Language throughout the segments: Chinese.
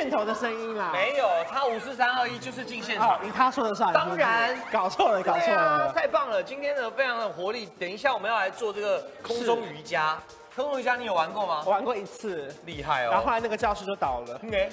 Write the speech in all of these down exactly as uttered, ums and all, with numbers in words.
片头的声音啦。 没有，他五四三二一就是进现场， 以他说了算。 当然， 搞错了，搞错了， 太棒了！今天呢非常的活力。等一下我们要来做这个空中瑜伽。空中瑜伽你有玩过吗？ 我玩过一次， 厉害哦。 然后后来那个教室就倒了。 哎。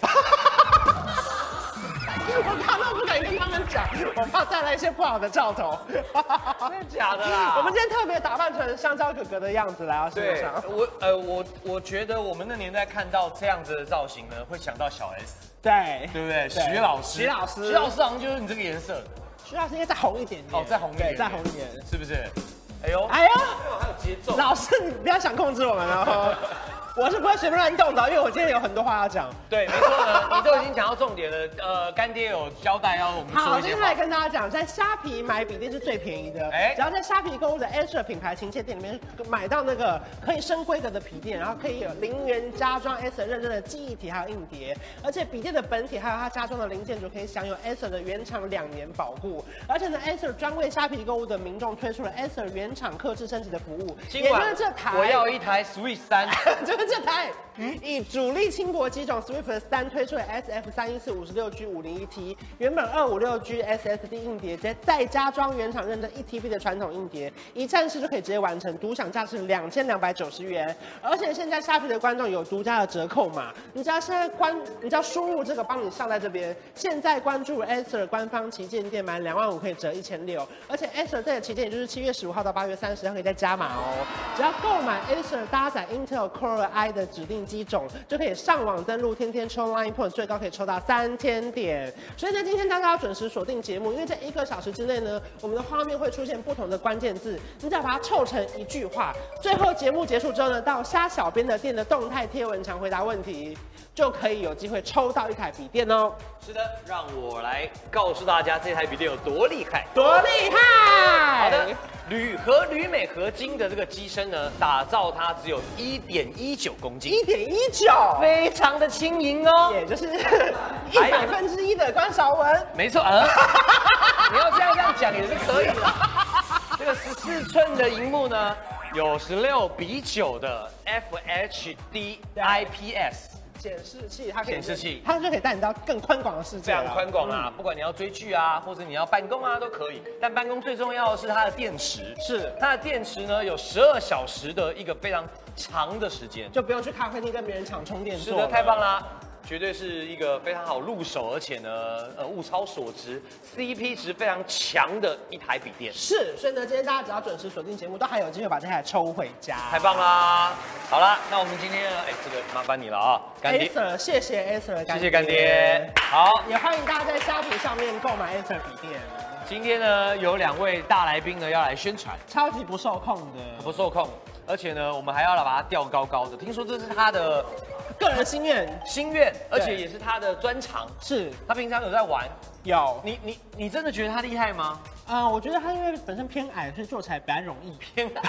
我看到不敢跟他们讲，我怕带来一些不好的兆头。 真的假的啦？ 我们今天特别打扮成香蕉哥哥的样子来到现场。 我呃我我觉得我们那年代看到这样子的造型呢，会想到小 S。 对， 对不对？徐老师， 徐老师， 徐老师好像就是你这个颜色的。 徐老师应该再红一点点。 哦，再红一点， 再红一点， 是不是？哎呦， 哎呦， 还有节奏。 老师，你不要想控制我们哦。我是不会随便乱动的，因为我今天有很多话要讲。 对，没错呢，你都已经讲到重点了。呃，干爹有交代要我们说一些话。 好，接下来跟大家讲，在虾皮买笔电是最便宜的。哎，只要在虾皮购物的 Acer 品牌琴键店里面买到那个可以升规格的笔电，然后可以有零元加装 Acer 认证的记忆体还有硬碟，而且笔电的本体还有它加装的零件组可以享有 Acer 的原厂两年保护。而且呢 ，Acer 专为虾皮购物的民众推出了 Acer 原厂客制升级的服务。 今晚也就是这台， 我要一台 Switch 三， 就是这台。以主力轻薄机种 Swift 三推出的 S F 三一四五十六 G 五零一 T， 原本二五六 G S S D 硬碟，直接再加装原厂认证一 T B 的传统硬碟，一站式就可以直接完成，独享价是两千两百九十元。而且现在虾皮的观众有独家的折扣码，你只要现在关，你只要输入这个，帮你上在这边。现在关注 Acer 官方旗舰店满两万五可以折一千六，而且 Acer 这个旗舰也就是七月十五号到八月三十号可以再加码哦。只要购买 Acer 搭载 Intel Core i 的指定机种，就可以上网登录，天天抽 Line Point， 最高可以抽到三千点。所以呢，今天大家要准时锁定节目，因为在一个小时之内呢，我们的画面会出现不同的关键字，你只要把它凑成一句话。最后节目结束之后呢，到虾小编的店的动态贴文墙回答问题，就可以有机会抽到一台笔电哦。 是的，让我来告诉大家这台笔电有多厉害， 多厉害！ 好的。铝和铝镁合金的这个机身呢，打造它只有一点一九公斤， 一点一九， 非常的轻盈哦， 也就是一百分之一的关韶文。 没错，呃，你要这样这样讲也是可以的。这个十四寸的荧幕呢，有十六比九的 F H D I P S。 显示器，它可以显示器， 它就可以带你到更宽广的世界， 非常宽广啊！嗯、不管你要追剧啊，或者你要办公啊，都可以。但办公最重要的是它的电池， 是它的电池呢有十二小时的一个非常长的时间， 就不用去咖啡厅跟别人抢充电座。 是的，太棒啦！绝对是一个非常好入手，而且呢，呃，物超所值 ，C P 值非常强的一台笔电。 是，所以呢，今天大家只要准时锁定节目，都还有机会把这台抽回家。 太棒啦！好啦，那我们今天呢，哎，这个麻烦你了啊，干爹。 Acer， 谢谢 Acer， 谢谢干爹。好， 也欢迎大家在虾皮上面购买 Acer 笔电。 今天呢，有两位大来宾呢要来宣传， 超级不受控的， 不受控，而且呢，我们还要来把它吊高高的。听说这是他的个人心愿， 心愿，而且也是他的专长。 是他平常有在玩， 有。 你你你真的觉得他厉害吗？ 啊、呃，我觉得他因为本身偏矮，所以做起来比较容易。 偏矮。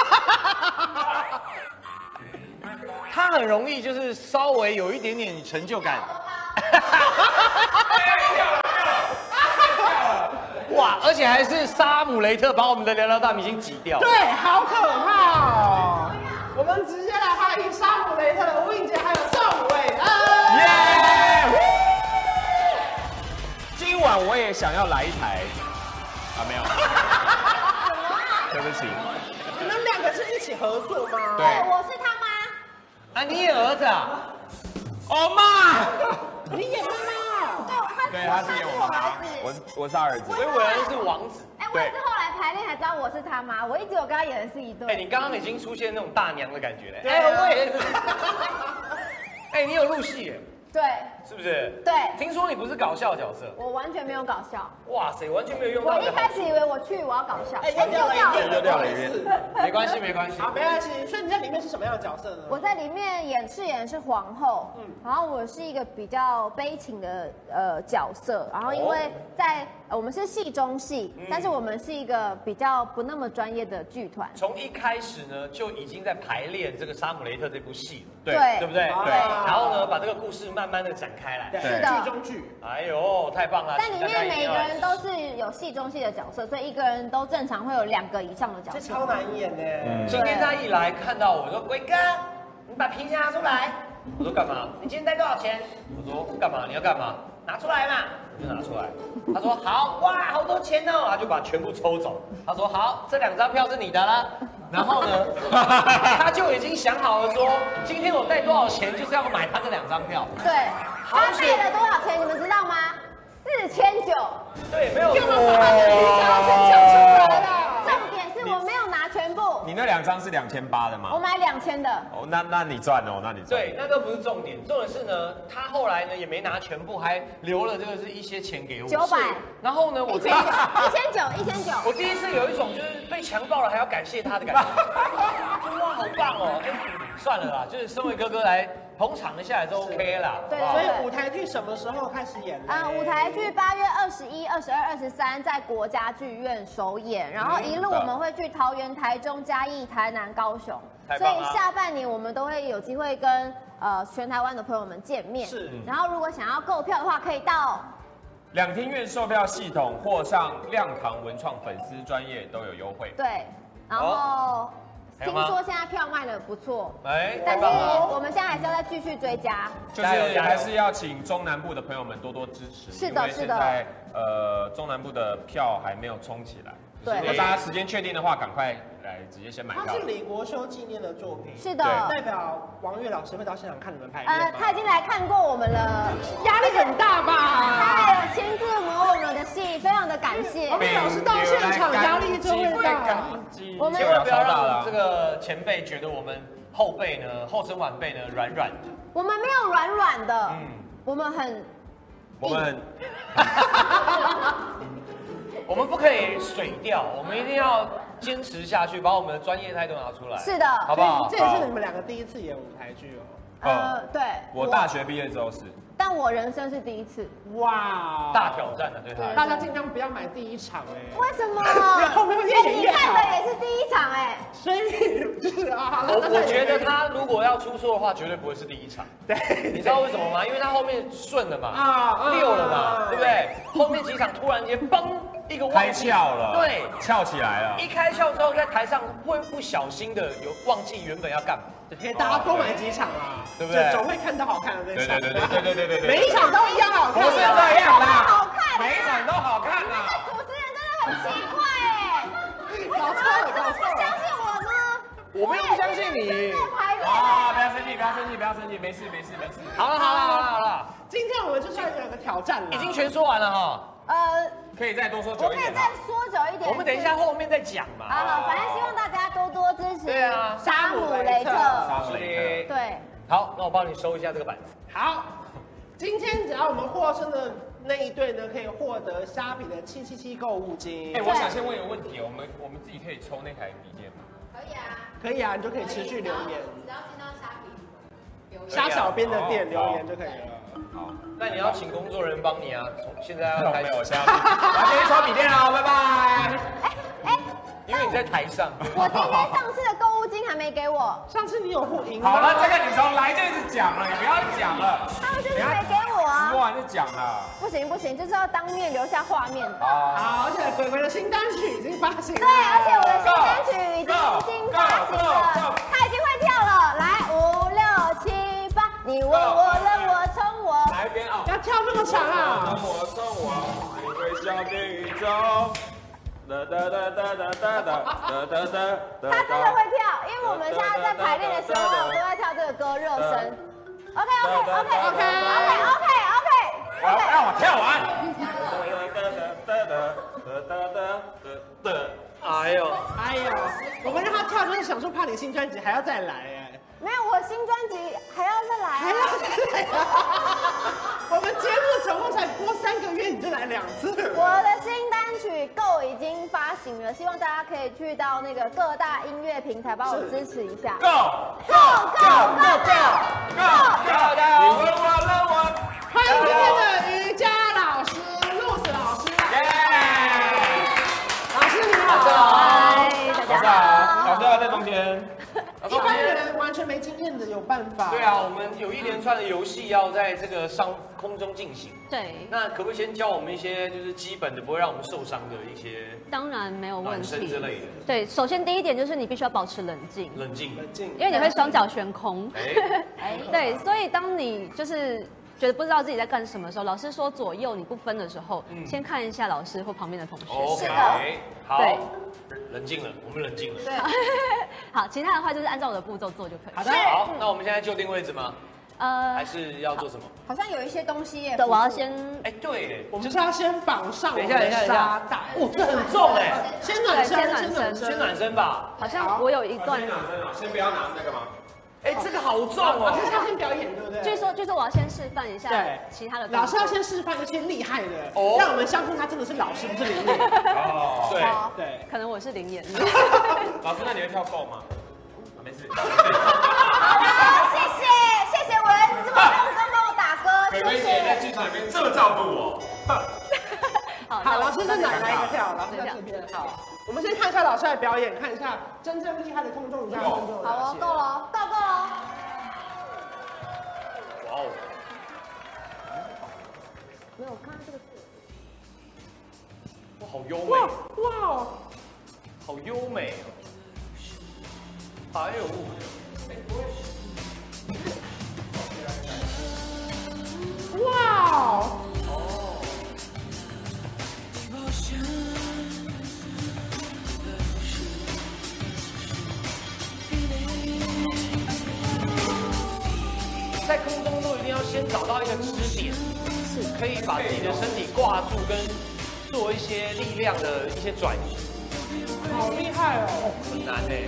他很容易就是稍微有一点点成就感。哇，而且还是沙姆雷特把我们的聊聊大明星挤掉。 对，好可怕哦！我们直接来欢迎沙姆雷特的吴映洁还有宋伟恩。 耶！今晚我也想要来一台。啊，没有。对不起。 你们两个是一起合作吗？ 对， 我是他妈。 啊，你也儿子啊？ 哦妈！ 你演妈妈？ 对，他是演我妈。我是我是他儿子。 所以伟恩是王子。 哎，我也是后来排练才知道我是他妈，我一直有跟他演的是一对。 哎，你刚刚已经出现那种大娘的感觉了。 哎，我也是。 哎，你有入戏耶？ 对。 是不是？ 对。 听说你不是搞笑角色。 我完全没有搞笑。 哇塞，完全没有用到。 我一开始以为我去我要搞笑， 哎，又掉了一遍， 又掉了一遍。 没关系，没关系。 好，没关系。所以你在里面是什么样的角色呢？ 我在里面演饰演的是皇后，嗯，然后我是一个比较悲情的呃角色，然后因为在、呃、我们是戏中戏，嗯、但是我们是一个比较不那么专业的剧团。 从一开始呢就已经在排练这个《沙姆雷特》这部戏了， 对对不对？ 对。 然后呢，把这个故事慢慢的展开来， 是的， 剧中剧。 哎呦，太棒了！ 但里面每个人都是有戏中戏的角色，所以一个人都正常会有两个以上的角色。 这超难演呢。 今天他一来看到我说：“伟哥，你把皮夹拿出来。” 我说干嘛？你今天带多少钱？我说干嘛？你要干嘛？拿出来嘛，我就拿出来。他说好，哇，好多钱哦，他就把全部抽走。他说好，这两张票是你的啦。然后呢，他就已经想好了说，今天我带多少钱就是要买他这两张票。 对，他带了多少钱，你们知道吗？四千九。 对，没有。 干嘛把他的名字要讲出来了？ 重点是我没有拿全部。 你那两张是两千八的吗？ 我买两千的。 哦，那那你赚哦，那你赚。 对，那都不是重点，重点是呢，他后来呢也没拿全部，还留了这个是一些钱给我。 九百。 然后呢，我一千九，一千九，一千九。 我第一次有一种就是被强暴了还要感谢他的感觉，哇，好棒哦！哎，算了啦，就是身为哥哥来捧场一下也是 OK 啦。 对， 所以舞台剧什么时候开始演呢？ 啊，舞台剧八月二十一、二十二、二十三在国家剧院首演，然后一路我们会去桃园、台中、嘉义、台南、高雄，所以下半年我们都会有机会跟呃全台湾的朋友们见面。 是， 然后如果想要购票的话，可以到两厅院售票系统或上亮堂文创粉丝专业都有优惠。 对，然后。 哦听说现在票卖的不错， 哎， 但是我们现在还是要再继续追加， 就是还是要请中南部的朋友们多多支持。 是的，是的。 现在呃中南部的票还没有冲起来，对。如果大家时间确定的话，赶快来直接先买票。 它是李国修纪念的作品， 是的。 代表王岳老师会到现场看你们排练吗？ 呃，他已经来看过我们了， 压力很大吧？ 他还有亲自磨我们的戏，非常的感谢。 王岳老师到现场压力就会大。 我们千万不要让这个前辈觉得我们后辈呢、后生晚辈呢软软的。 我们没有软软的，嗯，我们很， 我们很， 我们不可以水掉，我们一定要坚持下去，把我们的专业态度拿出来。 是的， 好不好？ 这也是你们两个第一次演舞台剧哦。 呃，对。 我大学毕业之后是。 但我人生是第一次， 哇， 大挑战的，对他。 大家尽量不要买第一场哎。 为什么？ 后面会越演越好。 你看的也是第一场哎。 所以就是啊， 我我觉得他如果要出错的话，绝对不会是第一场。 对， 你知道为什么吗？因为他后面顺了嘛，啊，溜了嘛，对不对？后面几场突然间嘣一个开窍了， 对， 翘起来了。 一开窍之后，在台上会不小心的有忘记原本要干嘛。 可以大家多买几场啦， 对不对？ 总会看到好看的那场。 对对对对对对对对。 每一场都一样好看。 不是这样啦， 好看， 每一场都好看啊。 主持人真的很奇怪哎， 搞错了， 你怎么不相信我呢？ 我没有不相信你。 啊，不要生气，不要生气，不要生气，没事没事没事。 好了好了好了好了， 今天我们就算有个挑战了， 已经全说完了哈。 呃， 可以再多说久一点。 我可以再说久一点。 我们等一下后面再讲嘛。 好好，反正希望大家多多支持。 对啊， 沙姆雷特。 沙姆雷特。对。 好，那我帮你收一下这个板子。 好，今天只要我们获胜的那一队呢，可以获得虾皮的七七七购物金。 哎，我想先问一个问题哦，我们我们自己可以抽那台笔电吗？ 可以啊。 可以啊，你就可以持续留言。 只要进到虾皮留言。 虾小编的店留言就可以了。 好，那你要请工作人员帮你啊，从现在要开始。 没有，现在我先去抽笔电了，拜拜。 哎哎， 因为你在台上。 我今天上次的购物金还没给我。 上次你有互赢吗？ 好了，这个你从来就一直讲了，你不要讲了。 他们就是没给我啊。 说完就讲了。 不行不行，就是要当面留下画面的。 好，而且鬼鬼的新单曲已经发行了。 对，而且我的新单曲已经新发行了，他已经会跳了。来，五六七八，你问我问我冲我。 哪一边啊？ 要跳这么长啊！ 我冲我，你微笑的宇宙。哒哒哒哒哒哒哒哒哒。 他真的会跳，因为我们现在在排练的时候都在跳这个歌热身。OK OK OK OK OK OK OK。 让我跳完。 哎呦哎呦，我们让他跳就是想说怕你新专辑还要再来哎。 没有，我新专辑还要再来， 还要再来啊！我们节目总共才播三个月，你就来两次。 我的新单曲《Go》已经发行了，希望大家可以去到那个各大音乐平台帮我支持一下。 Go Go Go Go Go Go！ 你问我问我， 欢迎今天的瑜伽老师露丝老师。耶！老师你好。 嗨，大家好。 老师要在中间。 一般人完全没没经验的有办法。 对啊，我们有一连串的游戏要在这个上空中进行。 对， 那可不可以先教我们一些就是基本的，不会让我们受伤的一些当然没有问暖身题之类的？ 对，首先第一点就是你必须要保持冷静， 冷静， 冷静， 因为你会双脚悬空。 哎， 哎，对，所以当你就是觉得不知道自己在干什么的时候，老师说左右你不分的时候， 嗯先看一下老师或旁边的同学。 OK，好， 对冷静了，我们冷静了。 对， 好，其他的话就是按照我的步骤做就可以。 好的， 好，那我们现在就定位置吗？ 呃还是要做什么？ 好像有一些东西耶。 对，我要先哎，对， 我们是要先绑上我们的等一下等一下沙袋。 哦，这很重哎， 先暖身， 对先暖身先暖身吧。 好像我有一段先，暖身啊，先不要拿那个吗？ 哎，这个好重老哦。 师要先表演，对不对？ 据说据说我要先示范一下对其他的动作。 老师要先示范一些厉害的， 哦让我们相信他真的是老师，不是灵演。 哦， 对， 好， 对， 可能我是灵眼。 老师，那你会跳够吗？没事。 好的，谢谢谢谢我儿子这么认真帮我打歌， 妹妹谢姐在谢。 剧场里面这么照顾我， 好， 好，老师是哪来哪一个跳？老师在这边。好，我们先看一下老师的表演，看一下真正厉害的空中瑜伽观众有哪好哦， 些。 够了哦，够够了哦。 哇哦， 没有，我看到这个字。 哇，好优哇美， 哇哦！ 好优美哦。哎呦， 哇哦！ 在空中都一定要先找到一个支点，是可以把自己的身体挂住，跟做一些力量的一些转移， 好厉害哦！ 很难哎。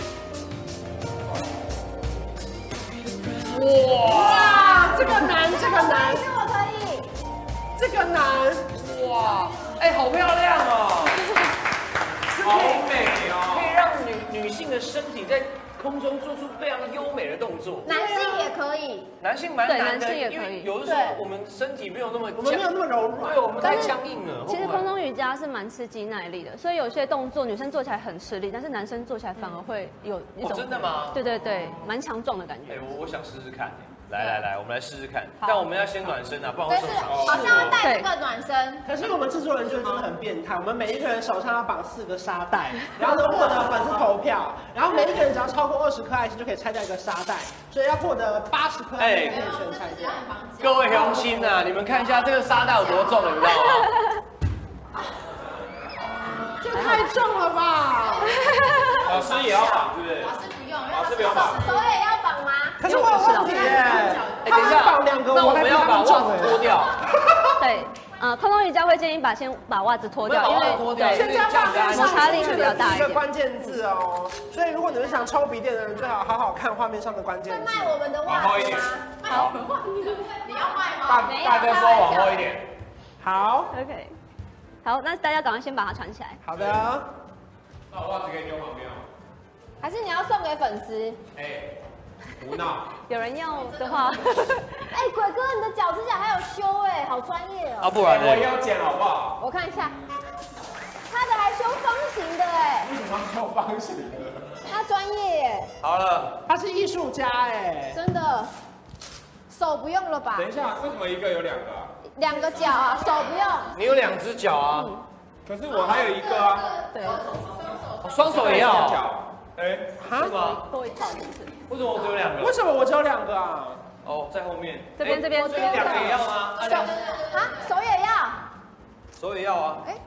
哇， 哇，这个难，这个难， 这我可以。 这个难。 哇，哎，好漂亮哦， 好美可以哦。 让女女性的身体在空中做出非常优美的动作。 男性也可以。 男性蛮对难的， 男性也可以因为有的时候对我们身体没有那么我们没有那么柔软对，我们太僵硬了。 其实会不会空中瑜伽是蛮吃肌耐力的，所以有些动作女生做起来很吃力，但是男生做起来反而会有一哦种真的吗？ 对对对，蛮强壮的感哎觉。， 我我想试试看。来来来，我们来试试看。但我们要先暖身啊，不然会但是受伤。 好像要带这个暖身。 可是我们制作人就真的很变态，我们每一个人手上要绑四个沙袋，然后呢获得粉丝投票，然后每一个人只要超过二十颗爱心就可以拆掉一个沙袋，所以要获得八十颗爱心才可以全拆掉。 各位乡亲呐，你们看一下这个沙袋有多重，你知道吗？ 这太重了吧！ 老师也要绑，是不是？ 老师不用， 老师不用绑。 手也要绑吗？ 可是我有问题耶， 哎， 他们等一下， 绑两个， 那我还比们要把袜他们重哎。 子脱掉。 对，呃，空中瑜伽会建议把先把袜子脱掉， 我因为们把袜子脱掉对现在画面上摩擦力出现会比较大一点的第一个关键字哦，所以如果你们想抽笔电的人，最好好好看画面上的关键会字。 卖我们的往后一点袜子吗？ 好你要卖吗？ 大大哥说往后一点。 好 ，OK，好，那大家赶快先把它穿起来。 好的， 那我袜子可以丢旁边哦。 还是你要送给粉丝？ 哎，胡闹。 有人要的话， 哎，鬼哥，你的脚趾甲还有修哎，好专业啊， 哦。 不然呢？ 我也要剪好不好？ 我看一下，他的还修方形的哎， 为什么要方形的？ 他专业耶， 好了， 他是艺术家哎， 真的。手不用了吧？ 等一下，为什么一个有两个啊？ 两个脚啊，手不用。 你有两只脚啊， 可是我还有一个啊。 对， 双手也要。 脚。哎， 是吗？ 多一套是不是？ 为什么我只有两个？ 为什么我只有两个啊？ 哦，在后面。哎这边这边这边两个也要吗？啊， 手两啊，手也要， 手也要啊。 哎，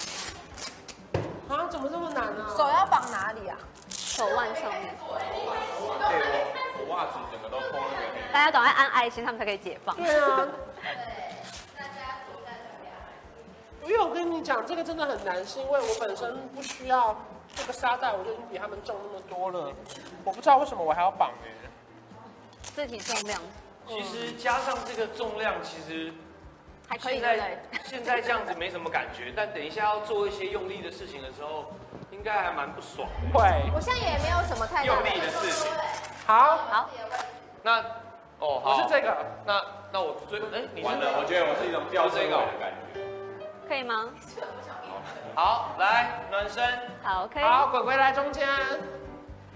啊，怎么这么难呢？ 手要绑哪里啊？ 手腕上面， 对我我袜子整个都脱那个黑。 大家赶快按爱心，他们才可以解放。 对啊。因为我跟你讲，这个真的很难，是因为我本身不需要这个沙袋，我就已经比他们重那么多了。我不知道为什么我还要绑哎。 肢体重量其实加上这个重量，其实还可以， 现对不在对？ 现在这样子没什么感觉，但等一下要做一些用力的事情的时候，应该还蛮不爽的。 会。 我现在也没有什么太大用力的事情。 好， 好， 那哦，好， 我是这个。 那那我最哎，你是完了，我觉得我是一种吊这个的感觉。 可以吗？ 好，来暖身。 好，可以。 好，鬼鬼来中间。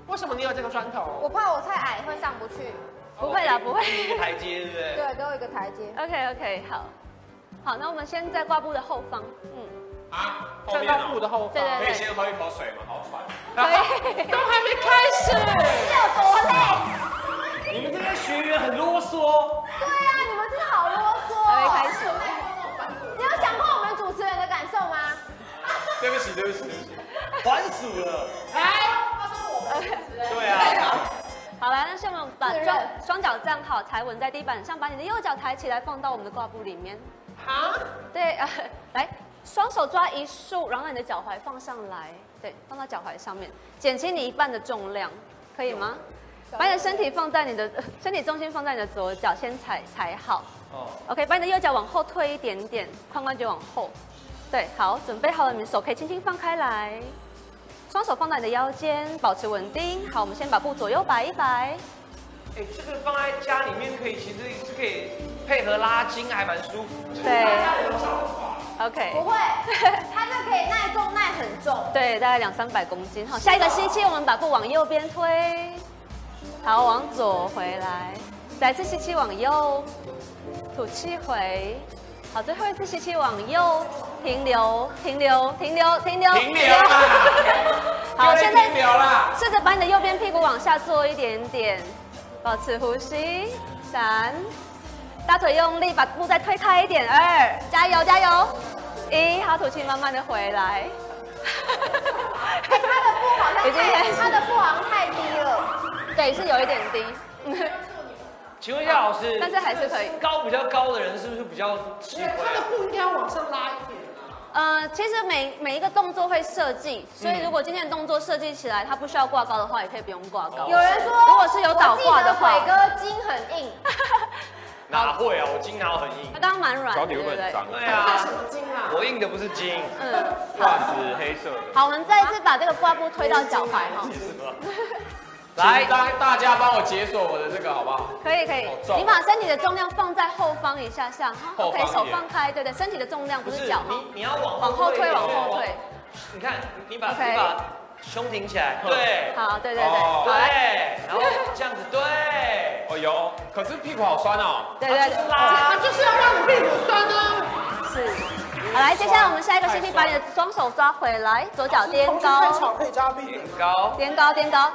为什么你有这个砖头？ 我怕我太矮会上不去。 不会啦，不会。 一个台阶，对不对？ 对，给我一个台阶。 OK OK， 好，好，那我们先在挂布的后方，嗯， 啊，后站到面哦布的后方。 对对可以先喝一口水吗？好喘。 可以。 都还没开始， 这有多累？ 你们这些学员很啰嗦。 对啊，你们真的好啰嗦。 还没开始。 你有想过我们主持人的感受吗？ 对不起，对不起，对不起。 还数了。 哎， 对啊。 好来，那现在我们把自认双双脚站好，踩稳在地板上，把你的右脚抬起来，放到我们的挂布里面。 好， 对，呃，来，双手抓一束，然后你的脚踝放上来，对，放到脚踝上面，减轻你一半的重量，可以吗？把你的身体放在你的身体重心放在你的左脚，先踩踩好。 哦。 OK， 把你的右脚往后退一点点，髋关节往后。对，好，准备好了，你的手可以轻轻放开来。双手放在你的腰间，保持稳定。好，我们先把布左右摆一摆。 哎，这个放在家里面可以，其实是可以配合拉筋，还蛮舒服。 对。OK。 不会，它就可以耐重耐很重。 对，大概两三百公斤。好，下一个吸气，我们把布往右边推。好，往左回来。再次吸气往右，吐气回。好，最后一次吸气往右，停留，停留，停留，停留， 停留啦！ 好，现在停留啦！ 试着把你的右边屁股往下坐一点点，保持呼吸。三，大腿用力，把布再推开一点。二，加油，加油。一，好，吐气，慢慢的回来。 他的布好像已经开始太，他的布好像太低了。 对，是有一点低。 请问一下老师， 但是还是可以高比较高的人是不是比较吃因为亏啊？ 它的布应该要往上拉一点。 呃，其实每每一个动作会设计，所以如果今天的动作设计起来，它不需要挂高的话，也可以不用挂高。 有人说， 如果是有倒挂的话我记得伟哥筋很硬。 哪会啊？我筋哪有很硬它？刚刚蛮软的， 脚底对不对？ 会不会很脏？ 对那啊什，么筋啊？ 我硬的不是筋。 嗯， 袜子黑色的。 好，我们再一次把这个挂布推到脚踝哈。 来，大大家帮我解锁我的这个好不好？ 可以可以好，重你把身体的重量放在后方一下下， 后方 OK，手一点放开，对对，身体的重量不不是是脚哈， 你，你要往往后推，往后对退。 你看，你把 OK 你把胸挺起来，对， 好，对对哦对，好来， 对，然后这样子，对， 哦有，可是屁股好酸哦。 对对对， 它就是要让你屁股酸啊。 是。好，来，接下来我们下一个吸气，把你的双手抓回来，左脚颠太高， 吵可以加币挺高， 颠高，颠高。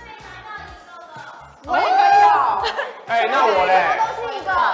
我也可以哦。 哎，那我嘞？ 都是一个。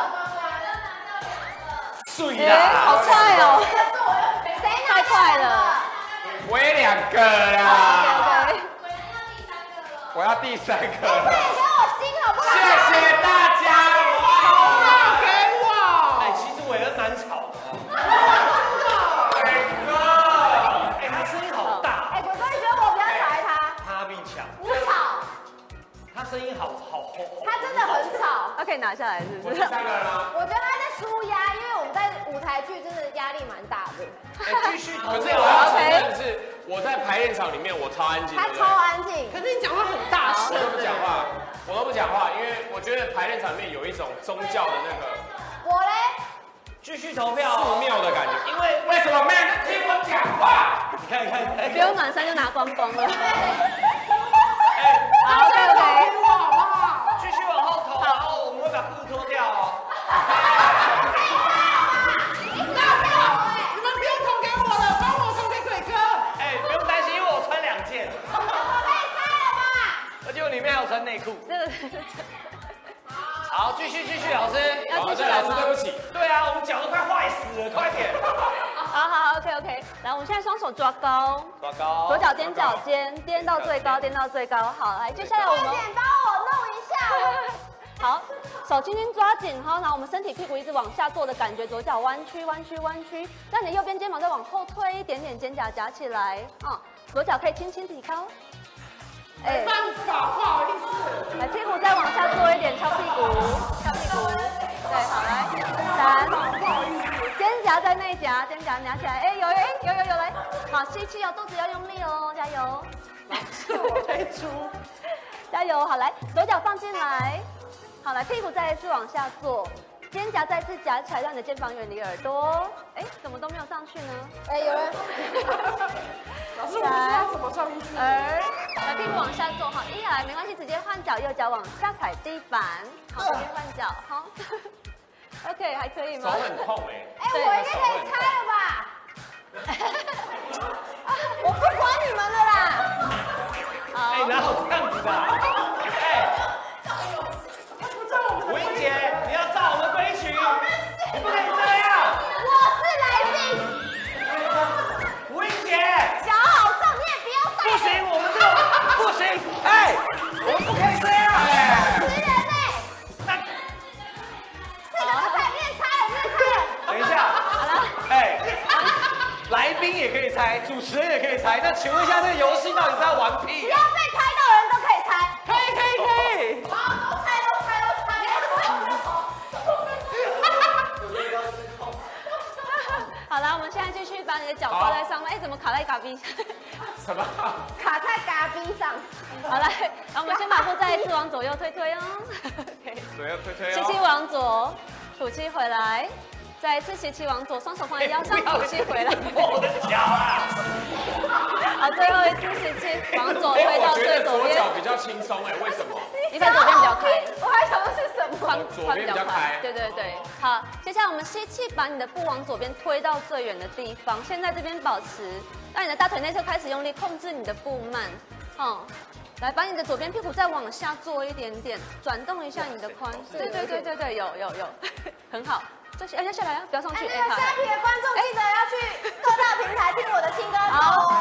碎哎，好啦， 快哦！ 谁拿太快了。 我也两个啦， OK OK。 我要第三个快点了。 给我心好不好？ 谢谢大家。 给我。 哎，其实伟恩蛮吵的， 伟哥， 哎，他声音好大， 哎，鬼哥，你觉得我比较吵还是他？ 他比强， 你吵， 他声音好好好， 他真的很吵。 他可以拿下来，是不是我第？三个了吗？ 我觉得他在舒压，因为我们在舞台剧真的压力蛮大的。 哎，继续投可是票我要承 OK 认的是，我在排练场里面我超安静， 他对不对超安静可，是你讲话很大声我都不讲话，我都不讲话，因为我觉得排练场里面有一种宗教的那个我嘞， 继续投票寺哦， 庙的感觉。 因为为什么没有人听我讲话？ 你看你看，哎不用暖身就拿光光了。 哎， 好 OK OK。 给我好不好？ 继续往后投，然后我们会把裤子脱掉哦。 你们不用投给我了，帮我投给鬼哥。 哎，不用担心，因为我穿两件，而且我里面还有穿内裤。 这个好，继续继续，老师。 要好，这老师继续了吗对不起。 对啊，我们脚都快坏死了，快点。 好好 OK OK。来，我们现在双手抓高， 抓高左脚踮脚尖，踮到最高，踮到最高。好，来，接下来我们快点帮我弄一下。 好，手轻轻抓紧，好，然后我们身体屁股一直往下坐的感觉，左脚弯曲弯曲弯曲，让你的右边肩膀再往后推一点点，肩胛夹起来啊，左脚可以轻轻提高。哎没办法，不好意思。 来，屁股再往下坐一点，翘屁股，翘屁股。对，好，来，三，肩胛在内夹，肩胛夹起来。哎，有，哎，有有有，来，好，吸气哦，肚子要用力哦，加油， 是我推出。 加油，好，来，左脚放进来，好，来，屁股再一次往下坐，肩胛再次夹起来，让你的肩膀远离耳朵。哎，怎么都没有上去呢？ 哎，有人， 老师，我不知道怎么上去。 二， 把屁股往下坐，好，一来没关系，直接换脚，右脚往下踩地板，好，直接换脚，好。OK， 还可以吗？ 手很痛哎。 哎，我应该可以猜了吧？我不管你们的啦。 哎，哪有这样子的？哎，吴英姐，你要照我们规矩，你不可以这样。 我是来宾。 吴英姐， 脚好重，你也不要带。 不行，我们这个不行，哎，我们不可以这样。哎， 十人呢？ 那这个是猜，你也猜了，你也猜了。 等一下，好了，哎，来宾也可以猜，主持人也可以猜，那请问一下，这个游戏到底是在玩屁？ 只要被猜到的人都可以猜。 可以可以可以。 好，都猜都猜都猜。 好了，我们现在继续把你的脚挂在上面。哎，怎么卡在嘎逼上？ 什么？ 卡在嘎冰上。 好来，然后我们先把步再一次往左右推推哦。 左右推推哦。 吸气往左，吐气回来，再一次吸气往左，双手放在腰上，吐气回来。 我的脚啊！ 好，最后一次吸气往左推到我觉得左最左边。 脚比较轻松哎，为什么？ 因为左边比较开。 我还想的是什么？ 宽左边比较开对对对，好，接下来我们吸气，把你的步往左边推到最远的地方。现在这边保持，让你的大腿内侧开始用力控制你的步慢，哦，来把你的左边屁股再往下坐一点点，转动一下你的髋。对对对对对，有有有，很好。这些，哎，下来啊，不要上去。 哎，那个虾皮的观众记得要去各大平台听我的新歌哦。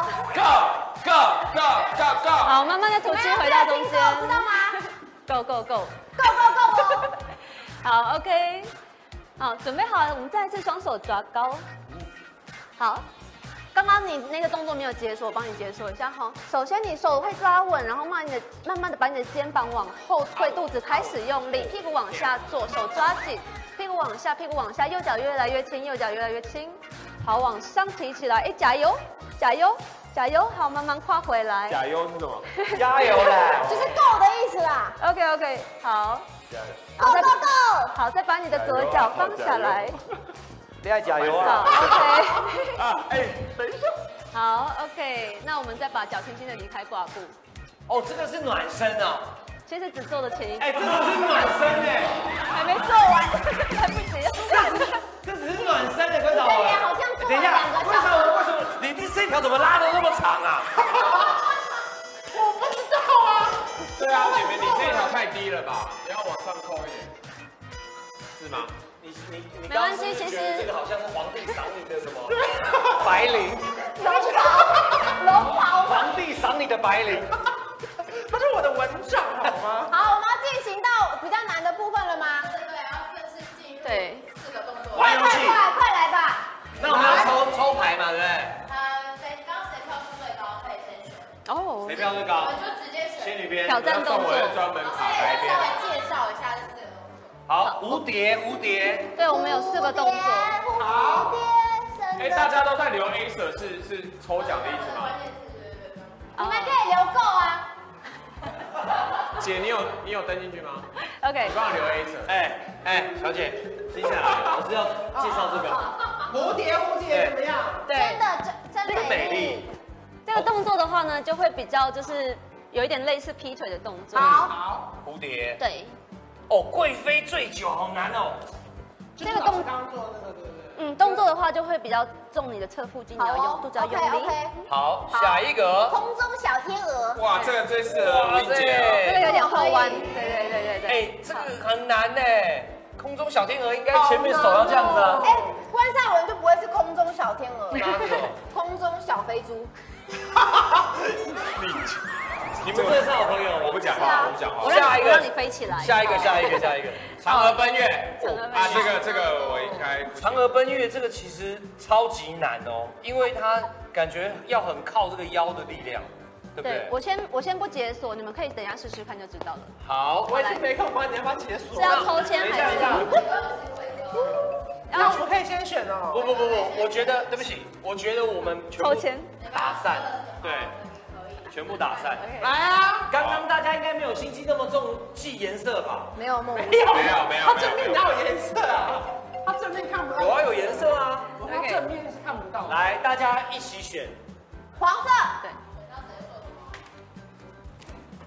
Go go go go go！ 好，慢慢的吐气回到中间， 知道吗 ？Go go go！ Go go go！ 好 ，OK， 好，准备好了，我们再一次双手抓高。好，刚刚你那个动作没有解锁，我帮你解锁一下哈。首先你手会抓稳，然后慢慢的、慢慢的把你的肩膀往后推，肚子开始用力，屁股往下坐，手抓紧，屁股往下，屁股往下，右脚越来越轻，右脚越来越轻。好，往上提起来，哎，加油，加油，加油！好，慢慢跨回来。 加油是什么？ 加油啦！ 就是 go 的意思啦。 OK OK， 好。 Go go go！ 好，再把你的左脚放下来。 恋爱加油好啊！ ，OK。 啊，哎，等一下。 好 ，OK， 那我们再把脚轻轻的离开挂布。 哦，这个是暖身啊！ 其实只做了前一， 哎，这个是暖身哎， 还没做完，来不及了。 这只是暖身的，观众们。 对呀，好像做了等一下， 两个为什么？为什么你第这条怎么拉的那么长啊？ 我不知道啊。 对啊，姐妹，你这条太低了吧？你要往上扣一点，是吗？ 你你你没关系，其实这个好像是皇帝赏你的什么白绫， 龙袍，龙袍。 皇帝赏你的白绫。 他是我的文章，好吗？ 好，我们要进行到比较难的部分了吗？ 对， 玩游戏快，快快来吧！ 那我们要抽抽牌嘛，对不对？ 呃，谁刚谁票数最高可以先选， 哦谁，票最高我？们就直接选。 仙女边。 挑战动作我的专门卡牌边。 稍微介绍一下这四个动作。 好，蝴蝶，蝴蝶。 对，我们有四个动作。 好， 哎，大家都在留 A 舍，是是抽奖的意思吗？ 关键字对对对。 你们可以留够啊。 姐，你有你有登进去吗？ OK， 你帮我留 A 舍。 哎哎，小姐，接下来我是要介绍这个， 蝴蝶蝴蝶怎么样？ 真对， 的真真真美丽。 这个动作的话呢，就会比较就是有一点类似劈腿的动作。 好， 好， 蝴蝶。 对， 哦，贵妃醉酒好难哦。 这个动刚刚做的那个，对不对？ 嗯，动作的话就会比较重你的侧腹肌，你要用肚子要用 OK 力。 OK。 好，下一个。 空中小天鹅。 哇，这个最适合哇林姐了。 这个有点后弯。对对对对对。 哎，这个很难呢。空中小天鹅应该前面手要这样子啊。 哎，关上文就不会是空中小天鹅， 那是什么？ 空中小肥猪。 你你们真的是好朋友。 我不讲话，我不讲话。 我让下一个你我让你飞起来。 下一个，下一个，下一个。 嫦娥奔月。 嫦娥奔月啊，这个这个我应该。 嫦娥奔月这个其实超级难哦，因为它感觉要很靠这个腰的力量，对不对对？ 我先我先不解锁，你们可以等一下试试看就知道了。 好， 我已经没空帮你要不要解锁？ 是要抽签等一下， 还是？ 等一下。 然后那我们可以先选哦。 不不不不，我觉得对不起，我觉得我们全部抽签。 打散，对，全部打散。 来啊！ 刚刚大家应该没有心机那么重记颜色吧？ 没有梦。 没有没有没有它没有正面哪有颜色啊？它正面看不到。 有啊，有颜色啊。 它正面是看不到的。 来，大家一起选。 黄色。 对。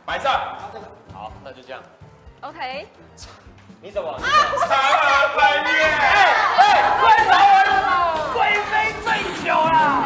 白色。 好，那就这样。 OK， 你怎么？ 嫦娥奔月。 哎，快少我！贵妃醉酒啦！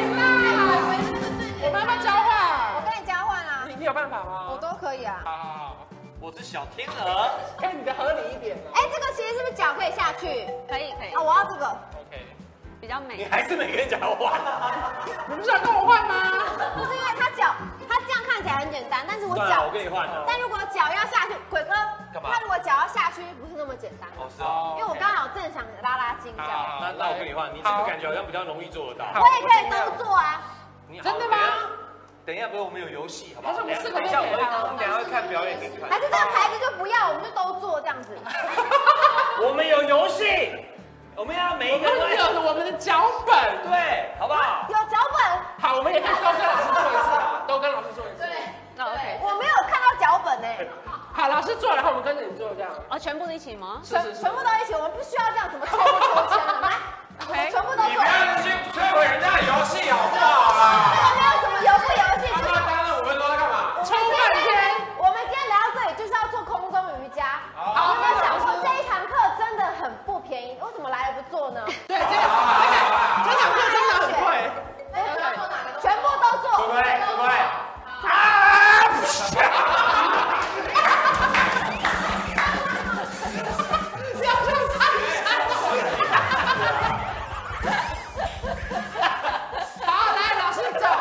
我们要不要交换？ 我跟你交换啊， 你你有办法吗？ 我都可以啊。 好好好， 我是小天鹅。 看你的合理一点。 哎，这个其实是不是脚可以下去？ 可以可以啊，，我要这个。 OK。 比较你美。 还是没跟人家换。 你不是要跟我换吗？ 不是因为他脚，他这样看起来很简单，但是我算了， 脚我跟你换。 但如果脚要下去，鬼哥， 干嘛他如果脚要下去，不是那么简单。 哦，是哦。 因为我刚好正想拉拉筋这样， 那那我跟你换，你这个感觉好像比较容易做得到。 我也可以都做啊。 你好真的吗？ 等一下，不是我们有游戏，好不好？ 还是我们四个等一下，我们都可以啊我们等一下会看表演给你看。 还是这个牌子就不要，我们就都做这样子。 我们有游戏，我们要每我一个人们有我们的脚本。 对，好不好？ 有脚本， 好，我们也可以都跟老师做一次啊，都跟老师做一次。 对， 那 OK， 我没有看到脚本呢。 好，老师做，然后我们跟着你做这样。 哦，全部一起吗？ 全全部都一起，我们不需要这样怎么抽不抽签了，来，我们全部都做。 你不要去摧毁人家的游戏好不好啊？ 这个没有什么游不游戏， 他就是妈当了五分钟在干嘛？ 抽半天。 我们今天来到这里就是要做空中瑜伽。 好我们想说这一堂课真的很不便宜，为什么来了不做呢？ 对，这个这个这堂课真的很贵。 那你要做哪个？ 全部都做。 会不会？会不会？啊！ 要这样看好，来，老师走。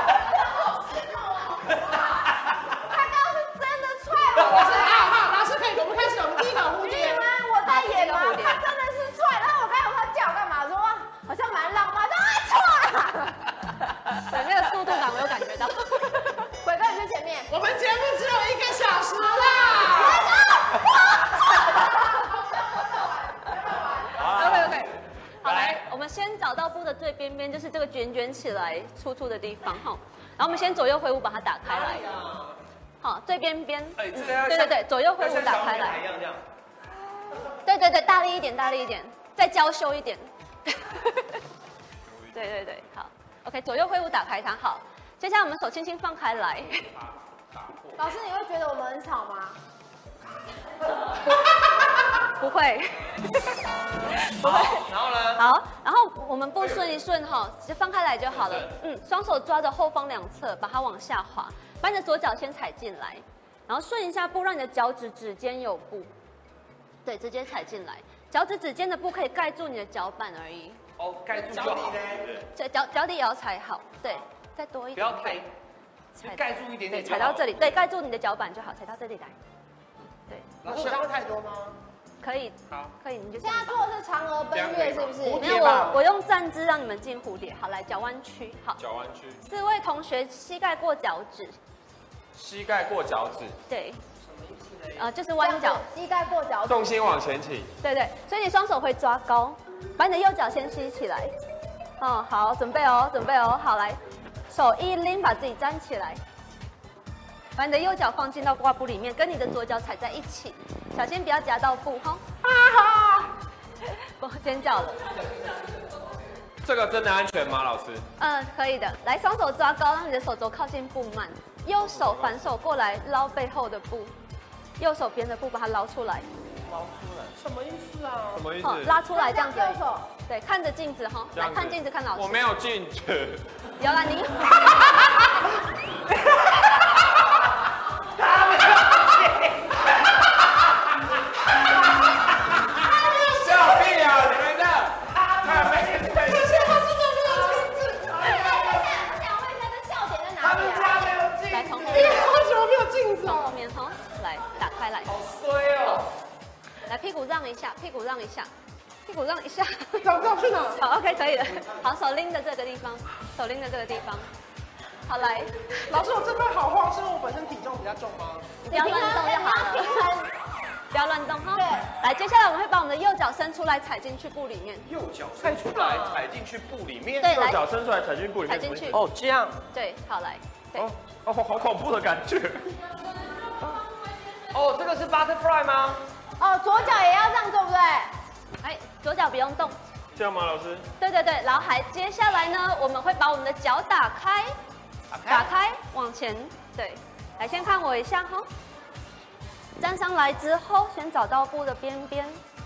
他刚刚是真的踹我。 老师，好好，老师可以，我们开始，我们第一个蝴你以蝶。 为我在演吗？ 好这个蝴蝶他真的是踹，然后我刚才他叫干嘛？说哇，好像蛮浪漫，说啊踹。 对，那个速度感我有感觉到。 鬼哥你去前面。 我们节目只有一个小时啦。 OK OK， 好来，我们先找到布的最边边，就是这个卷卷起来粗粗的地方哈。然后我们先左右挥舞把它打开来。好，最边边。 哎，这个要对对对，左右挥舞打开来。 一样这样。 对对对，大力一点，大力一点，再娇羞一点。对对对，好 ，OK， 左右挥舞打开它。好，接下来我们手轻轻放开来。 老师，你会觉得我们很吵吗？ 不会。 好，然后呢？ 好，然后我们布顺一顺哈，直接放开来就好了。嗯，双手抓着后方两侧，把它往下滑，把你的左脚先踩进来，然后顺一下布，让你的脚趾指尖有布。对，直接踩进来，脚趾指尖的布可以盖住你的脚板而已。 哦，盖住就好。 这脚脚底也要踩好，对，再多一点。 不要太， 踩盖住一点对， 点。 踩到这里，对，盖住你的脚板就好，踩到这里来。对， 老师，会太多吗？ 可以， 好， 可以，你就这现样吧。 在做的是嫦娥奔月，是不是？ 没有我，我用站姿让你们进蝴蝶。好，来脚弯曲，好。 脚弯曲， 四位同学膝盖过脚趾， 膝盖过脚趾， 对，呃，就是弯脚， 膝盖过脚趾。 重心往前倾。 对对，所以你双手会抓高，把你的右脚先吸起来。哦，好，准备哦，准备哦，好来，手一拎，把自己站起来，把你的右脚放进到挂布里面，跟你的左脚踩在一起，小心不要夹到布哈。啊哈！我尖叫了。 这个真的安全吗，老师？ 嗯，可以的。来，双手抓高，让你的手肘靠近布幔，右手反手过来捞背后的布，右手边的布把它捞出来， 什么意思啊？ 什么意好， 思？ 拉出来这样子而已。 右手。 对，看着镜子哈，来这样子看镜子看老师。 我没有镜子。 有啦，你。 笑屁啊！你们这，他没没。 可是他真的没有镜子。 哎，等一下，我想问一下，这笑点在哪里啊？ 没有镜来从后你面， 为什么没有镜子从后啊？ 面哈，来打开来， 好衰哦。 来屁股让一下，屁股让一下，屁股让一下。 找不到去哪？ 好 ，OK， 可以了。好，手拎着这个地方，手拎着这个地方。好，来， 老师，我这边好慌，是因为我本身体重比较重吗？ 不要乱动就好了。 平衡。 不要乱动哈。 对。 来，接下来我们会把我们的右脚伸出来踩进去布里面。 右脚伸出来，踩进去布里面。 对， 右来脚伸出来踩进布里面。 踩进去。 哦，这样。 对，好来。对。 哦哦，好恐怖的感觉。 哦，这个是 butterfly 吗？ 哦，左脚也要这样，对不对？ 哎，左脚不用动。 这样吗，老师？ 对对对，然后还接下来呢，我们会把我们的脚打开，打开往前，对， 来，先看我一下哈。站上来之后，先找到布的边边。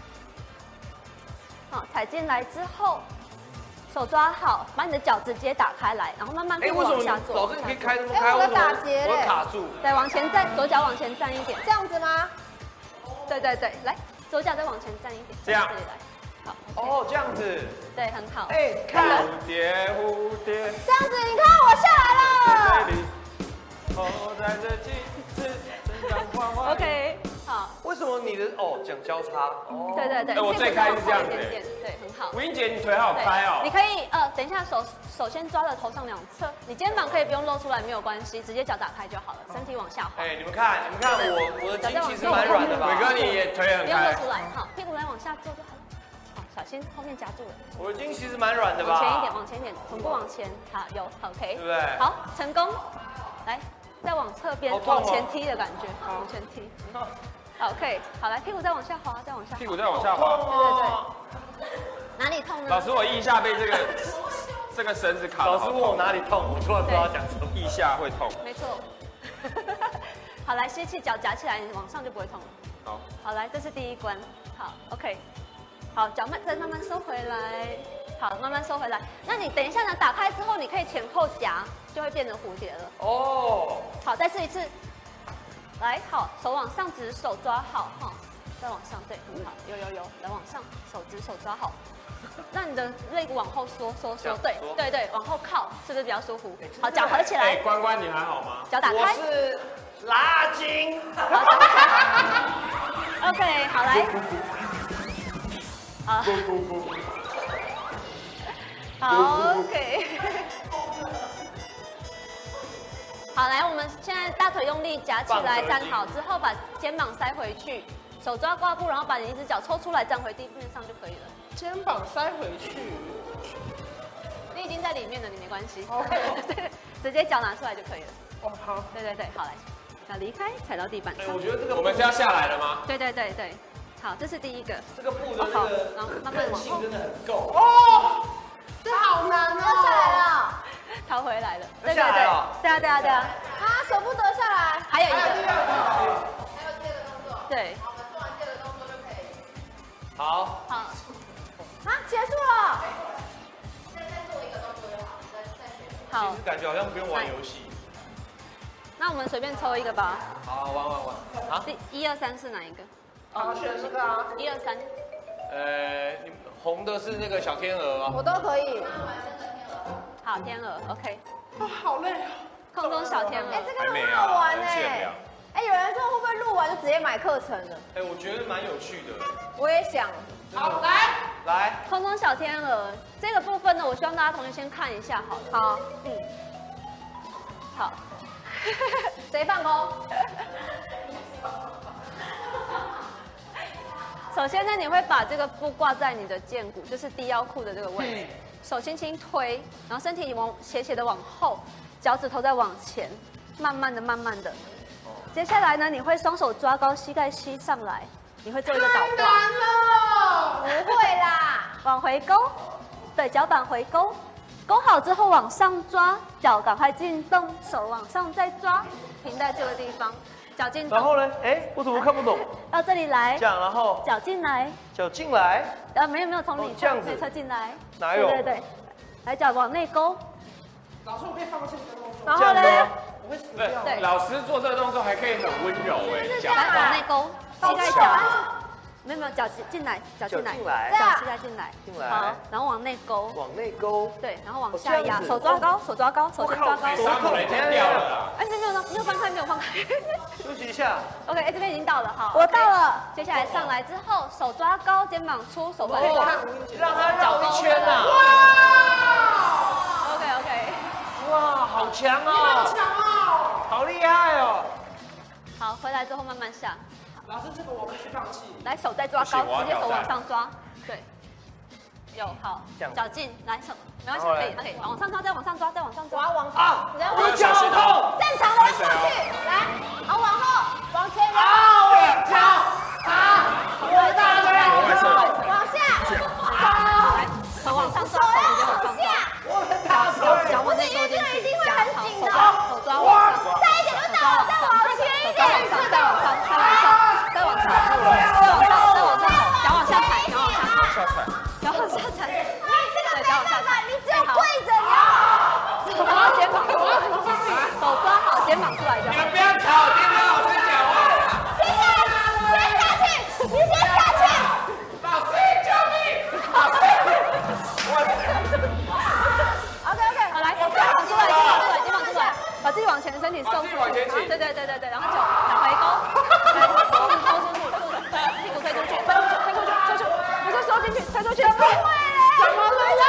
好，踩进来之后，手抓好，把你的脚直接打开来，然后慢慢哎，为什么往下做。 老师你可以开这么开？ 哎我的为什么打结嘞我卡住？ 对，往前站，左脚往前站一点。 这样子吗？ 对对对，来，左脚再往前站一点。 这样这里来。好。 哦，这样子。 对，很好。 哎，看。 蝴蝶蝴蝶。 这样子，你看我下来了。 哦，在这季节，生长花花。 OK， 好。 为什么你的哦讲交叉？哦。 对对对。 哎，我最开是这样子。 对，很好。 吴英姐，你腿好开哦。 你可以呃，等一下手手先抓着头上两侧，你肩膀可以不用露出来，没有关系，直接脚打开就好了，身体往下滑。 哎，你们看，你们看我我的筋其实蛮软的吧？ 伟哥，你也腿很不用露开。 出来，好，屁股来往下坐就好了。好，小心后面夹住了。 我的筋其实蛮软的吧？ 往前一点，往前一点，臀部往前，好，有 OK， 对不对？ 好，成功。来，再往侧边，往前踢的感觉，往前踢。好 OK， 好，来，屁股再往下滑，再往下。 屁股再往下滑。 对对对。哪里痛呢？ 老师，我腋下被这个这个绳子卡。 老师问我哪里痛，我突然不知道讲什么。 腋下会痛。 没错。好，来吸气，脚夹起来，你往上就不会痛了。 好。 好，来，这是第一关。好 ，OK。好，脚慢再慢慢收回来。好，慢慢收回来。那你等一下呢？打开之后，你可以前后夹，就会变成蝴蝶了。 哦。 好，再试一次。来，好，手往上指，手抓好，哈，再往上，对，很好，有有有，来往上，手指手抓好。让你的肋骨往后缩缩缩，对对对，往后靠，是不是比较舒服？好，脚合起来。 哎，关关你还好吗？ 脚打开。 我是拉筋。 好，脚打开。OK， 好来。好。好 ，OK。好，来，我们现在大腿用力夹起来，站好之后，把肩膀塞回去，手抓挂布，然后把你一只脚抽出来，站回地面上就可以了。 肩膀塞回去。 你已经在里面了，你没关系。 OK， 直接脚拿出来就可以了。 哦，好。 对对对，好来，脚离开，踩到地板上。 哎，我觉得这个我们是要下来了吗？ 对对对对，好，这是第一个。 这个布的那个然后慢慢往后， 真的很够。 哦，这好难哦。 下来了， 逃回来了。 对对对， 对啊对啊对啊。 啊，舍不得下来。 还有一个。 还有第二个动作。 对。 好，我们做完第二个动作就可以。 好。 好。 啊，结束了。 再再做一个动作就好，再再学。 好。 其实感觉好像不用玩游戏。 那我们随便抽一个吧。 好，玩玩玩。好。 第一二三是哪一个？ 好，选一个啊。 一二三。 呃，你红的是那个小天鹅啊。 我都可以。 好，天鹅 ，OK。 啊，好累啊。 空中小天鹅。 哎，这个很好玩哎。哎，有人说会不会录完就直接买课程了？ 哎，我觉得蛮有趣的。 我也想。 好，来来。 空中小天鹅这个部分呢，我希望大家同学先看一下好了。 好， 嗯。好。 谁放空？ 首先呢，你会把这个布挂在你的剑骨，就是低腰裤的这个位置，手轻轻推，然后身体往斜斜的往后，脚趾头再往前，慢慢的、慢慢的。接下来呢，你会双手抓高，膝盖吸上来，你会做一个倒挂。 难了， 不会啦， 往回勾，对，脚板回勾，勾好之后往上抓，脚赶快进洞，手往上再抓，停在这个地方。脚进， 然后呢？哎，我怎么看不懂？ 到这里来， 这样，然后脚进来， 脚进来， 啊，没有没有，从里侧内侧进来， 哪有？ 对对对，来脚往内勾。 老师，我可以放弃这个动作。 然后呢？ 我会死掉。 对， 老师做这个动作还可以很温柔哎，脚来往内勾，膝盖脚，没有没有，脚进来，脚进来，脚膝盖进来， 进来， 好，然后往内勾， 往内勾， 对，然后往下压，手抓高，手抓高，手先抓高， 手痛已经掉了。 哎，没有没有没有放开，没有放开。 休息一下。 OK， 哎，这边已经到了哈， 我到了。 接下来上来之后，手抓高，肩膀粗，手回抓， 让它绕一圈啊！ 哇 ！OK OK， 哇，好强哦！ 好强哦！ 好厉害哦！ 好，回来之后慢慢下。 老师，这个我必须放弃。 来，手再抓高，直接手往上抓。对，有好，脚进，来手，没关系，可以，可以，往上抓，再往上抓，再往上抓。 我要往啊！ 你要我脚好痛！ 正常的过去，来，然后往后，往前， 啊！我的脚啊！ 我大腿，往下， 来，手往上抓，手直接往上抓。 我的大腿， 脚往内勾进去， 这个一定会很紧的。 手抓往上， 再一点就到了，再往下踩， 脚往下踩。 你这个没办法，你只有跪着呀。 手抓肩膀出来，手抓好肩膀出来就好。 你们不要吵，听老师讲话。 先下，先下去，你先下去。 老师救命！老师，我 OK OK， 好，来，肩膀出来，肩膀出来，肩膀出来，把自己往前，身体送出去。对对对对对，然后脚脚回勾，对，肚子抽出去，肚子对，屁股推出去，推出去，推出去，推出，不是收进去，推出去。怎么会？ 怎么了啦？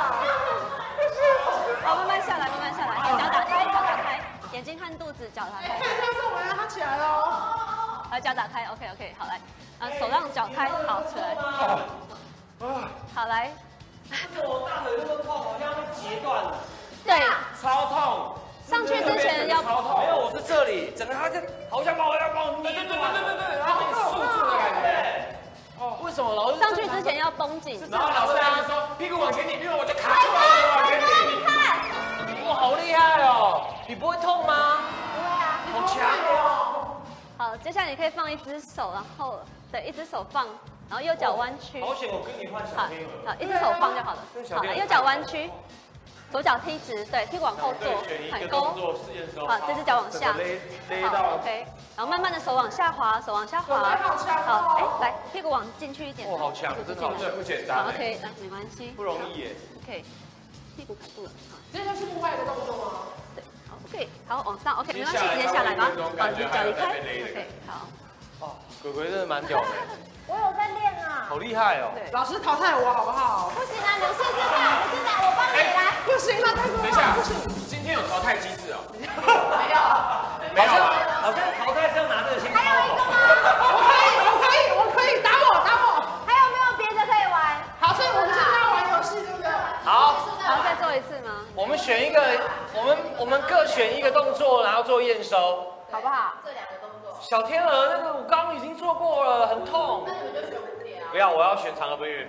好，慢慢下来，慢慢下来，脚打开，脚打开，眼睛和肚子，脚打开。 哎，看这我让他起来喽。 好，脚打开 ，OK OK， 好来，啊，手让脚开，好起来，好来， 我大腿这么痛，好像被截断了。 对， 超痛。 上去之前要超痛。 没有，我是这里，整个他就好想把我要把我捏对对对对对对，然后束住的感觉。 哦，为什么老师上去之前要绷紧， 然后老师还就说屁股往前挺，因为我就卡住了，往前挺。 哇，好厉害哦！你不会痛吗？ 不会啊， 好强哦！ 好，接下来你可以放一只手，然后对，一只手放，然后右脚弯曲， 好险，我跟你换小好， 天鹅。 好，一只手放就好了。好，来右脚弯曲，左脚踢直，对，屁股往后坐，反勾。 做试验手。 好，这只脚往下，好 ，OK， 然后慢慢的手往下滑，手往下滑，好，哎，来，屁股往进去一点， 哇，好强，真的好这不简单。 好 ，OK， 那没关系， 不容易耶。 OK， 屁股卡住了，好， 这就是另外一个动作吗？ 对，好 ，OK， 好，往上 ，OK， 没关系，直接下来吧，好，你脚离开 ，OK， 好， 哦，鬼鬼真的蛮屌的， 我有在练啊。 好厉害哦。 对， 老师淘汰我好不好？ 不行啊，你试试看，你试试，我帮你来。 不行了，太多等一下了，不行。， 今天有淘汰机制哦。 没有， 没有啊。 好像淘汰是要拿这个先。 还有一个吗？ 我可以，我可以，我可以，打我，打我。 还有没有别的可以玩？ 好，所以我们现在要玩游戏，对不对？ 好， 然后再做一次吗？ 我们选一个，我们我们各选一个动作，然后做验收。 好不好？ 这两个动作， 小天鹅那个我刚刚已经做过了，很痛。 那你们就选蝴蝶啊。 不要，我要选嫦娥奔月。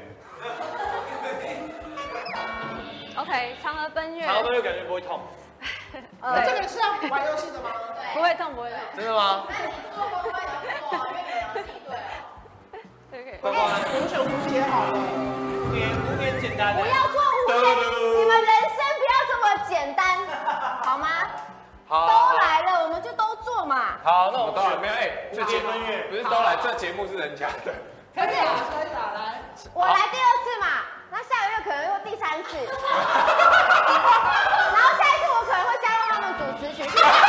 OK， 嫦娥奔月， 嫦娥奔月感觉不会痛， 那这个是要玩游戏的吗？ 不会痛，不会痛。 真的吗？ 那你做乖乖也要做啊，因为你要记对。 对，可以。 乖乖， 我们选蝴蝶好了。 蝴蝶蝴蝶很简单的。 不要做蝴蝶，你们人生不要这么简单，好吗？ 好， 都来了，我们就都做嘛。 好，那我们我到了选没有？哎，这节目不是都来，这节目是人家的。 可以啊，可以啊，来。 我来第二次嘛，那下个月可能又第三次，然后下一次我可能会加入他们主持群。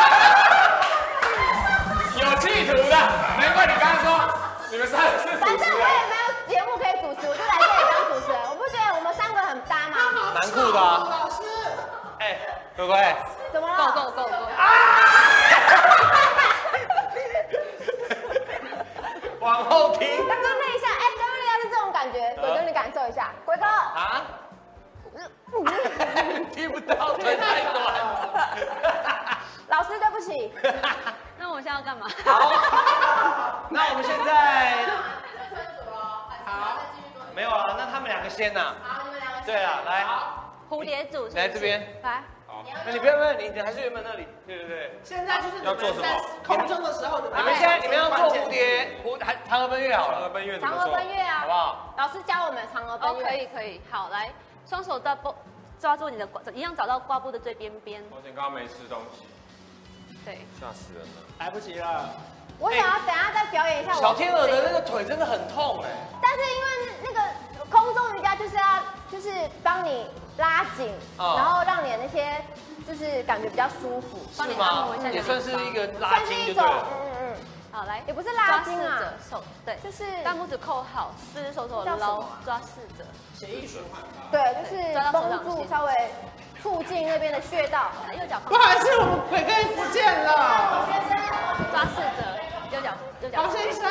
有企图的，难怪你刚刚说你们三个是反主持人。 正我也没有节目可以主持，我就来这里当主持人。我不觉得我们三个很搭吗？ 蛮酷的啊。 老师， 哎，乖乖， 怎么够了？ 够够够。 往后听。 刚刚那一下，哎，刚刚那一下是这种感觉，鬼哥你感受一下，鬼哥。 啊？听不到，腿太短。 老师对不起。 那我现在要干嘛？ 好，那我们现在分组喽，好，再继续做。 没有啊，那他们两个先呐。 好，你们两个先。 对啊，来， 蝴蝶组是不是来这边。 来， 那你不要不要，你你还是原本那里。对对对。 现在就是你要做什么们在空中的时候， 你们现在你们要做蝴蝶蝴还嫦娥奔月好嫦娥了， 奔月怎么做？ 嫦娥奔月好不啊， 好？ 老师教我们嫦娥奔哦， 月。 可以可以，好，来，双手抓布，抓住你的挂，一样找到挂布的最边边。 抱歉，刚刚没吃东西， 对， 吓死人了。 来不及了。 我想要等一下再表演一下我。 小天鹅的那个腿真的很痛哎。 但是因为那个空中瑜伽就是要就是帮你拉紧， 哦然后让你的那些就是感觉比较舒服， 帮你是吗按摩一下？ 也算是一个拉算是一种筋就对了。 嗯嗯嗯， 好，来， 也不是拉筋啊抓四者手，对， 就是大拇指扣好，四只手手捞叫什么啊， 抓四者。 血液循环。 对，就是抓到手绷掌心住稍微促进那边的穴道。 来，右脚不好意思，我们鬼哥不见了。 抓四者，右脚右脚黄。先生，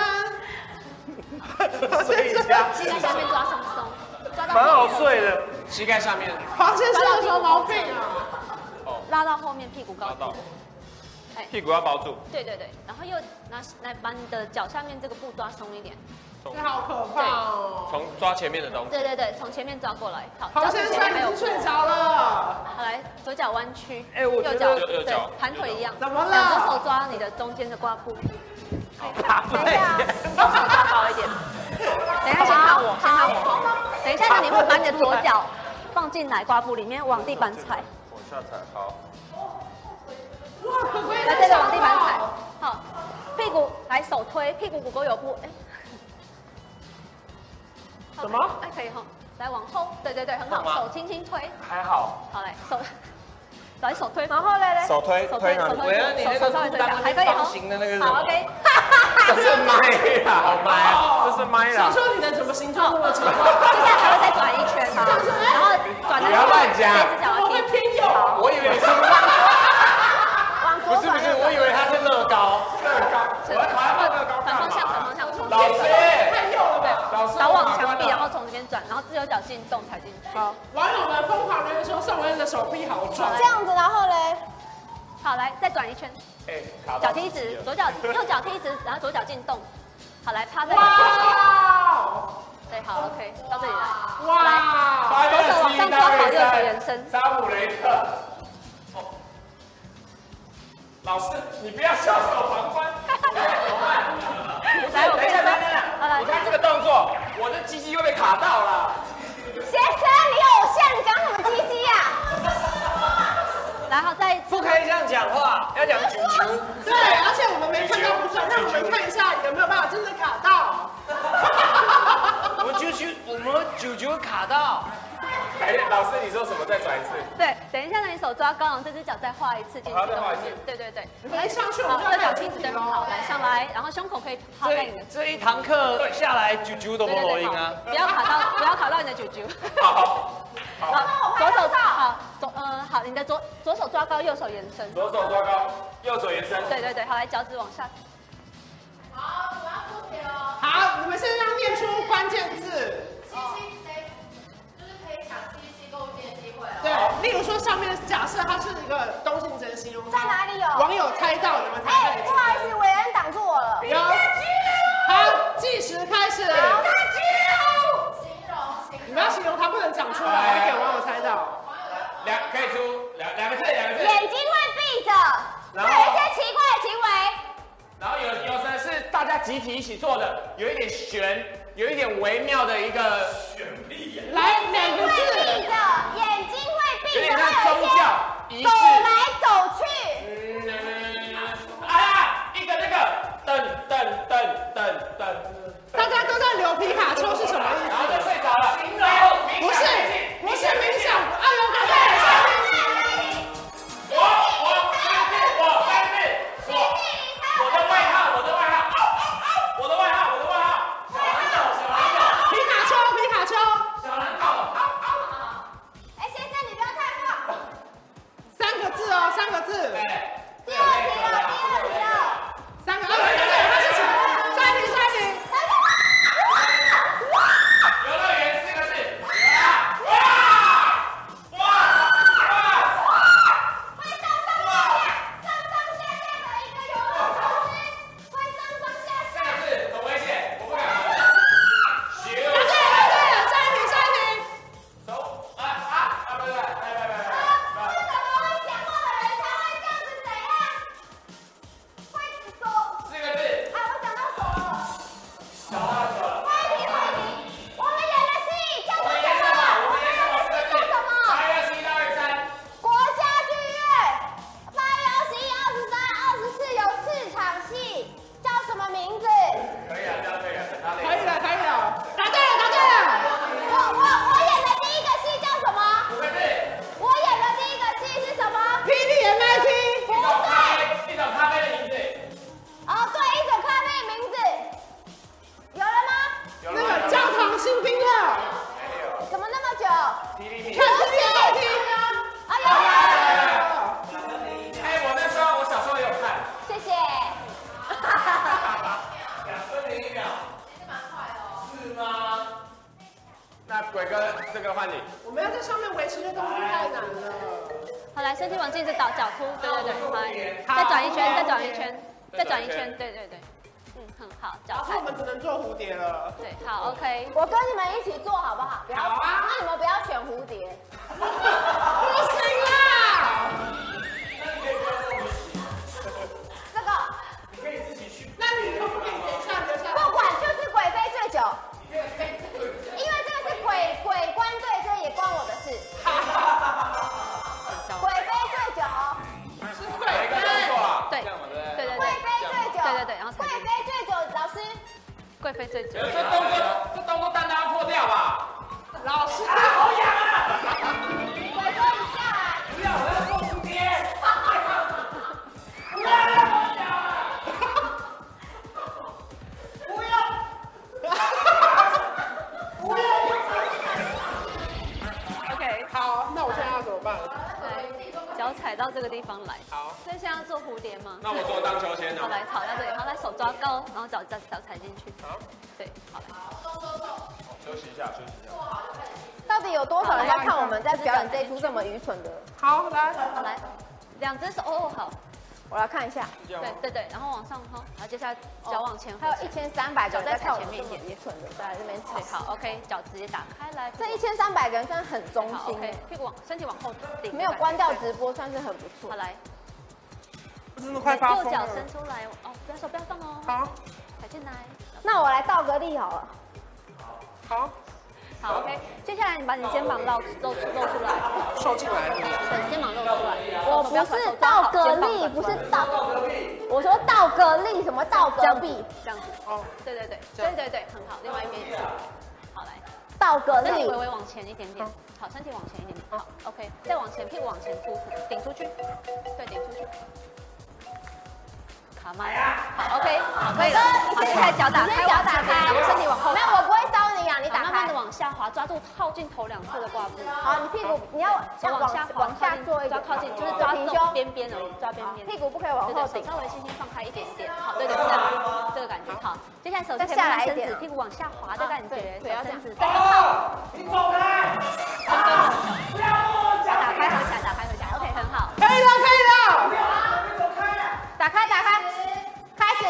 睡一下， 膝盖下面抓松松，抓到蛮好后面睡的。 膝盖下面黄先生有什么毛病啊？ 拉到后面屁股高拉到度。哎， 屁股要包住， 对对对，然后右拿来把你的脚下面这个布抓松一点。 这好可怕哦。 从抓前面的东西。 对对对，从前面抓过来。好， 黄先脚趾前面没有生已经睡着了。 好，来，左脚弯曲， 哎我觉得右脚对右右脚盘腿一样， 怎么了两只手抓你的中间的挂布， 打不累。 右手抓高一点。等一下先看我，先看我。 在呢，你会把你的左脚放进奶瓜布里面，往地板踩。 往下踩，好。 来，这个往地板踩，好，屁股来手推，屁股骨沟有部，哎， 什么？ 哎，可以哈，来往后，对对对，很好，手轻轻推， 还好。 好来手，来手推，然后嘞嘞， 手推， 手推，手推， 你那个稍微推一下，还可以哈， 型的那个是好 OK， 这是麦啦，好麦啊，这是麦啦。 想说你的怎么形状那么奇怪？ 接下来还会再转一圈，然后转的时候，这只脚我会踢， 偏右。 我以为你是， 往左转， 不是不是，我以为他是乐高。 乐高，我要卡在乐高反方向，反方向，从老师， 太右了呗。 老师， 倒往墙壁，然后从这边转，然后自由脚进动踩进去。好， 网友们疯狂留言说宋文的手臂好壮。 这样子，然后嘞， 好来再转一圈， 哎，卡到脚踢直，左脚右脚踢直，然后左脚进动。好，来趴在。 哇！ 对，好 ，OK， 到这里来。 哇！ 来，左手往上抓好，右手延伸。 沙姆雷特。哦，老师，你不要袖手旁观。 来，我跟你说，好来你，看这个动作，我的鸡鸡会被卡到了。 先生，你偶像，你讲什么鸡鸡呀？ 然后再一次不可以这样讲话，要讲啾啾。 对，而且我们没看到不算，让我们看一下有没有办法真的卡到。 我们啾啾，我们啾啾卡到。 哎，老师，你说什么？再转一次。 对，等一下呢，你手抓高，这只脚再画一次进去。 好再画一次。 对对对。 来上去，我好， 们就右脚要踢直对，很好，来上来，然后胸口可以趴在你的这。这一堂课下来，啾啾都不录音啊。 不要卡到，不要卡到你的啾啾。 好。 好，左手好，左嗯好，你的左左手抓高，右手延伸。 左手抓高，右手延伸。 对对对，好，来脚趾往下。 好，我要出题了。 好，你们现在要念出关键字。 七七谁就是可以抢七七购物金的机会了。 对，例如说上面假设它是一个东西，你只能形容它。 在哪里有？ 网友猜到，你们猜哎， 对。 不好意思，伟恩挡住我了。 有。好，计时开始。 形容形容。 你们要形容它，不能讲出来，会给网友猜到。 两可以出两两个字，两个字。 眼睛会闭着， 然后会有一些奇怪的行为。 然后有有的是大家集体一起做的，有一点玄，有一点微妙的一个玄秘。 来，两个会字。 闭着，眼睛会闭着， 有点像会有一宗教仪式。 些走来走去。 嗯，啊，一个那个噔噔噔噔噔。 大家都在留皮卡丘是什么意然后就思？ 睡着了。 不是，不是冥想，啊，有感觉。 我我三次，我三次，我我的外号，我的外号，我的外号，我的外号，小蓝狗，小蓝狗， 皮卡丘，皮卡丘， 小蓝狗， 哎，先生，你不要太晃。 三个字哦，三个字。 哎， 第二题了，第二题了。 三个，啊，对对对，它是什么？三题，三题。 游乐园四个字，哇哇哇！ 会上上下下，上上下下的一个游乐设施，会上上下四下。 个字很危险，我不敢。咻！ 答对了，答对了，下一题，下一题。 走啊啊啊！不对，来来来来来。 是怎么会讲话的人才会这样子怎样？会走。 四个字， 啊，我想到手了。 小到手了。 下一题，下一题。我们演的戏叫我做什们演什么？我么？ 们演什么？四个字。 叫什么？ 八月十一到二十三。 国家剧院。八月二十一、二十三、二十四有四场戏，叫什么名字？ 可以啊，这样可以啊，很大可以了，可以了，答对了，答对了。 我我我演的第一个戏叫什么？ 五个字。 我演的第一个戏是什么？ 霹雳 M I T。 一种咖啡，一种咖啡的名字。 哦，对，一种咖啡的名字。有了吗？ 有那个焦糖新冰乐， 怎么那么久？ 霹雳霹雳。 看霹雳 M I T。 啊，有了， 哎，我那时候我小时候也有看。 谢谢。 两分零一秒。 其实蛮快的哦。 是吗？那鬼哥，这个换你。 我们要在上面维持这动作太难了。 好，来身体往镜子倒，脚凸，对对对，好，再转一圈，再转一圈，再转一圈，对对对，嗯，很好，脚踩老师，我，们只能做蝴蝶了。 对，好 ，OK。 我跟你们一起做好不好？不要， 好啊那你们不要选蝴蝶。 不行啦！ 这个你可以自己去。 那你可不可以等一下留下来？ 不管就是鬼飞最久，因为这个是鬼鬼这个地方来。 好， 所以现在要做蝴蝶吗？ 那我做荡秋千好， 哦。 来草在这里，好，来手抓高，然后脚脚脚踩进去。 好， 对，好来。 休息一下，休息一下。 到底有多少人在看我们在表演这一出这么愚蠢的？ 好，来， 好来，两只手哦，好， 我来看一下， 是这样吗？ 对对对，然后往上哈，然后接下来脚往前， 还有一千三百个人在看我们这么前面一点愚蠢的在这边对， 吵。 好 ，OK， 脚直接打开来， 这一千三百个人真的很忠好心， ，OK， 屁股往身体往后顶， 没有关掉直播算是很不错好。来， 真的快发右疯了。 脚伸出来哦，不要手不要动哦， 好， 踩进来， 那我来倒个立好了。 好， 好 OK， 接下来你把你肩膀露露露出来， 收进来。 对，肩膀露出来， 我不是倒格力，不是倒，我说倒格力，什么倒隔壁？ 这样子， 哦， 对对对，对对对，很好，另外一边也是，好来， 倒格力身体微。微往前一点点，好，身体往前一点点，好 OK， 再往前，屁股往前突出，顶出去，对，顶出去。卡麦，好 OK， 好可以了，好，接下来脚打开， 脚打开， 然后身体往后， 没有，我不会烧你啊，你打开慢慢的。往下滑，抓住靠近头两侧的挂布， 好，你屁股你要手往下滑， 往下做一点， 抓靠近，就是抓平胸， 这种边边而已，抓边边。 屁股不可以往对对，手后顶。 稍微轻轻放开一点点，好，对对，这样，这个感觉好。接下来手再前下来一点面伸直，屁股往下滑的感觉， 对腿要这样伸直，再更好， 你走开！ 真的， 不要跟我讲！ 打开合起来，打开合起来 ，OK， 很好。 可以了，可以了。 打开打开，开始。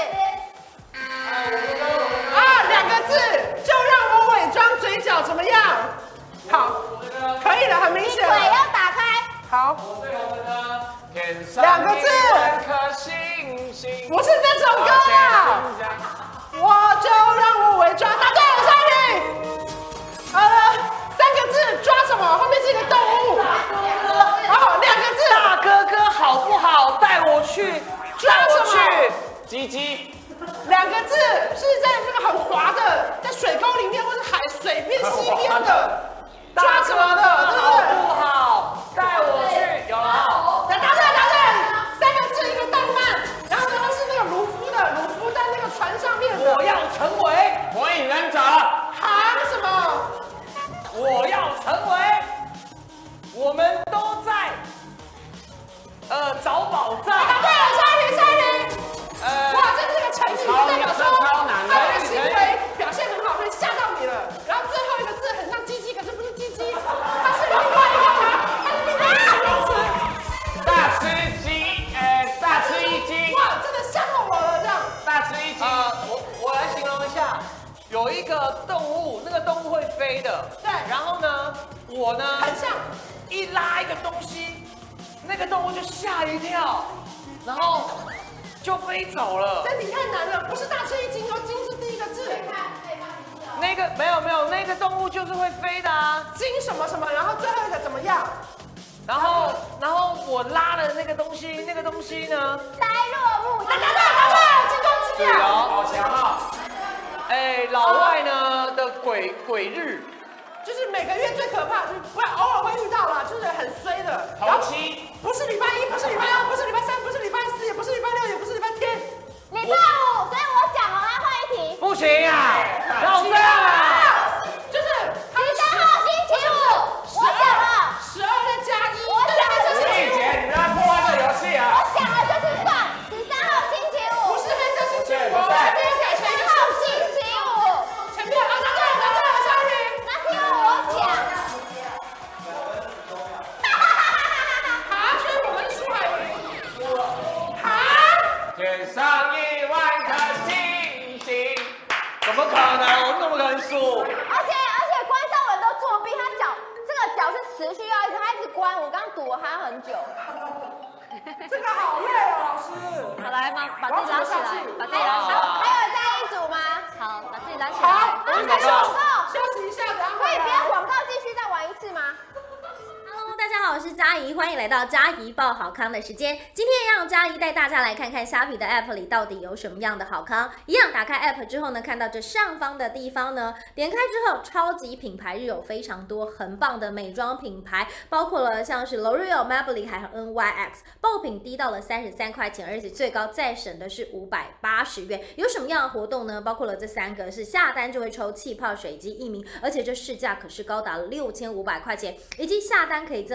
啊，两个字，就让我伪装嘴角，怎么样？好，可以了，很明你显了。 腿要打开。 好， 天上两个字一万颗星星。 不是这首歌啦。我就让我伪装，答对了，小雨。好了，三个字，抓什么？后面是一个动物。好，两个字， 大哥哥好不好？带我去， 抓什么？ 去。鸡鸡。 两个字是在那个很滑的，在水沟里面或者海水边溪边的，抓什么的，对好不对？ 不好？带我去，有了。 答对，答对，三个字一个动漫，然后呢是那个鲁夫的，鲁夫在那个船上面的。 我要成为火影忍者。 喊什么？ 我要成为，我们都在，呃，找宝藏。 答对了，下一题，下一题。 呃， 哇，这是个成语，代表说他的行为表现很好，所以吓到你了。然后最后一个字很像鸡鸡，可是不是鸡鸡，它是另外一个，它是另外一个形容词。 大吃鸡，呃，大吃一惊。 哇，真的吓到我了，这样。 大吃一惊。呃，我我来形容一下，有一个动物，那个动物会飞的。 对然后呢，我呢， 很像。 一拉一个东西，那个动物就吓一跳，然后就飞走了。 这题太难了，不是大吃一惊哦，惊是第一个字。 那个没有没有，那个动物就是会飞的啊。 惊什么什么，然后最后一个怎么样？ 然后然后我拉了那个东西，那个东西呢？ 呆若木鸡。 答对，答对，金公鸡啊！ 好强啊！哎，老外呢的鬼鬼日。 就是每个月最可怕，就是不要偶尔会遇到啦，就是很衰的。然后头七。 不是礼拜一，不是礼拜二，不是礼拜三，不是礼拜四，也不是礼拜六，也不是礼拜天。 礼拜五，所以我讲了，来换一题。 不行呀，要这样啊！ 就是十三号星期五，我讲了， 十二再加一， 我讲了就是丽姐，你不要破坏这游戏啊！ 我讲了就是算十三号星期五， 不是黑色星期五， 不是前面改成十三号星期五， 前面啊，答对了，答对了，小雨。 那是因为我讲。 啊，所以我们输海云。啊， 天上一万颗星星，怎么可能？我怎么可能输？ 而且而且关少文都作弊，他脚这个脚是持续要一直他一直关，我刚堵了他很久。 这个好累哦，老师。 好来吗？把自己拉起来，把自己拉起来。 还有在一组吗？ 好，把自己拉起好， 来。 我们开始广告，休息一下，等下可以回来。 不要广告，继续再玩一次吗？ Hello， 大家好，我是佳怡，欢迎来到佳怡报好康的时间。今天让佳怡带大家来看看虾皮的 App 里到底有什么样的好康。一样，打开 App 之后呢，看到这上方的地方呢，点开之后，超级品牌日有非常多很棒的美妆品牌，包括了像是 L'Oreal、Maybelline 还有 N Y X， 爆品低到了三十三块钱，而且最高再省的是五百八十元。有什么样的活动呢？包括了这三个，是下单就会抽气泡水机一名，而且这市价可是高达了六千五百块钱，以及下单可以赠 N Y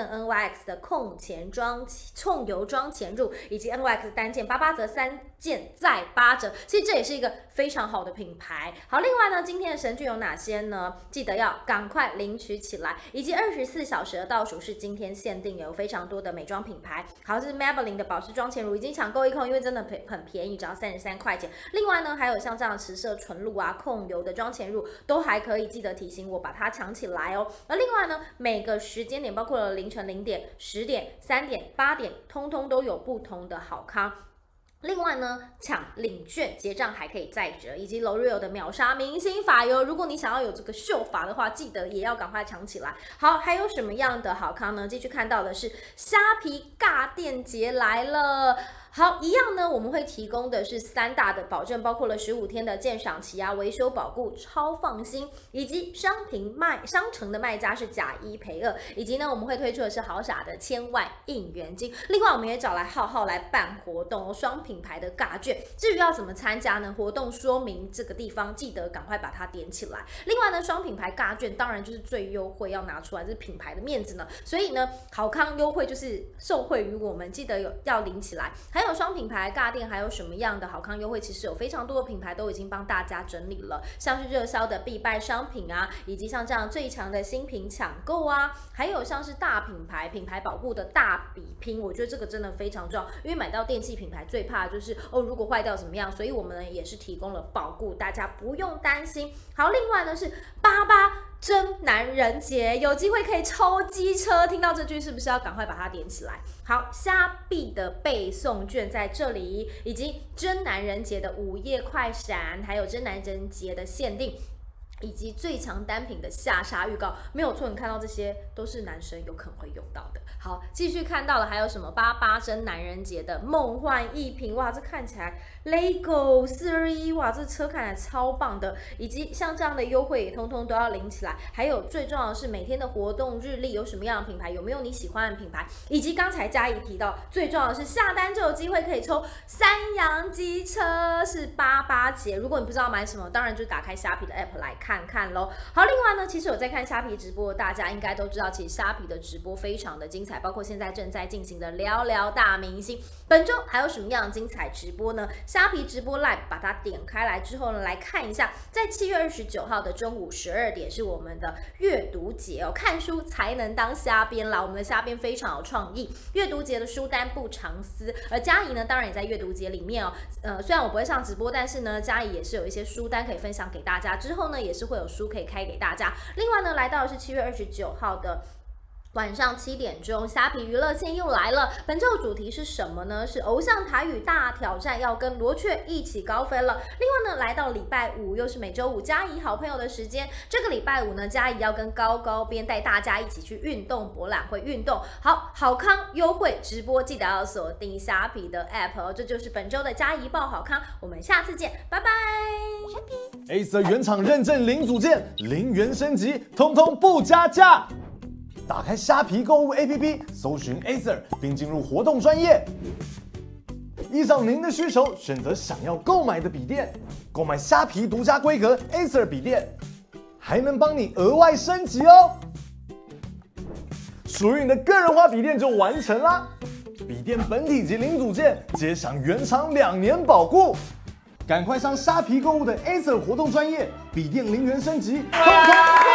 X 的控前装控油装前入，以及 N Y X 单件八八折，三件再八折。其实这也是一个非常好的品牌。好，另外呢，今天的神剧有哪些呢？记得要赶快领取起来，以及二十四小时的倒数是今天限定，有非常多的美妆品牌。好，这是 Maybelline 的保湿妆前乳，已经抢购一空，因为真的很很便宜，只要三十三块钱。另外呢，还有像这样持色纯露啊、控油的妆前乳都还可以，记得提醒我把它抢起来哦。而另外呢，每个时间点，包括了凌晨零点、十点、三点、八点，通通都有不同的好康。另外呢，抢领券结账还可以再折，以及 L'Oreal 的秒杀明星发油，如果你想要有这个秀发的话，记得也要赶快抢起来。好，还有什么样的好康呢？继续看到的是虾皮尬电节来了。好，一样呢，我们会提供的是三大的保证，包括了十五天的鉴赏期啊、维修保固超放心，以及商品卖商城的卖家是假一赔二，以及呢，我们会推出的是豪傻的千万应援金。另外，我们也找来浩浩来办活动哦，双品牌的尬券。至于要怎么参加呢？活动说明这个地方记得赶快把它点起来。另外呢，双品牌尬券当然就是最优惠要拿出来，这是品牌的面子呢。所以呢，好康优惠就是受惠于我们，记得有要领起来。还有双品牌尬店还有什么样的好康优惠？其实有非常多的品牌都已经帮大家整理了，像是热销的必败商品啊，以及像这样最强的新品抢购啊，还有像是大品牌品牌保护的大比拼，我觉得这个真的非常重要，因为买到电器品牌最怕的就是哦，如果坏掉怎么样？所以我们呢也是提供了保固，大家不用担心。好，另外呢是八八真男人节，有机会可以抽机车，听到这句是不是要赶快把它点起来？好，虾币的背送券在这里，以及真男人节的午夜快闪，还有真男人节的限定，以及最强单品的下杀预告，没有错，你看到这些都是男生有可能会用到的。好，继续看到了还有什么八八真男人节的梦幻一品，哇，这看起来 Lego 四二一，哇，这车看起来超棒的，以及像这样的优惠也通通都要领起来。还有最重要的是每天的活动日历有什么样的品牌，有没有你喜欢的品牌，以及刚才嘉怡提到最重要的是下单就有机会可以抽三洋机车，是八八节。如果你不知道买什么，当然就打开虾皮的 app 来看看咯。好，另外呢，其实有在看虾皮直播的大家应该都知道，其实虾皮的直播非常的精彩，包括现在正在进行的聊聊大明星。本周还有什么样的精彩直播呢？虾皮直播 Live 把它点开来之后呢，来看一下，在七月二十九号的中午十二点是我们的阅读节哦，看书才能当虾编啦。我们的虾编非常有创意，阅读节的书单不藏私，而嘉怡呢，当然也在阅读节里面哦。呃，虽然我不会上直播，但是呢，嘉怡也是有一些书单可以分享给大家，之后呢，也是会有书可以开给大家。另外呢，来到的是七月二十九号的晚上七点钟，虾皮娱乐线又来了。本周的主题是什么呢？是偶像台语大挑战，要跟罗雀一起高飞了。另外呢，来到礼拜五，又是每周五嘉怡好朋友的时间。这个礼拜五呢，嘉怡要跟高高边带大家一起去运动博览会运动。好，好康优惠直播，记得要锁定虾皮的 app 哦。这就是本周的嘉怡报好康，我们下次见，拜拜。 Acer 原厂认证零组件，零元升级，通通不加价。打开虾皮购物 A P P， 搜寻 Acer， 并进入活动专页。依照您的需求，选择想要购买的笔电，购买虾皮独家规格 Acer 笔电，还能帮你额外升级哦。属于你的个人化笔电就完成啦！笔电本体及零组件皆享原厂两年保固。赶快上虾皮购物的 Acer 活动专页，笔电零元升级，通通。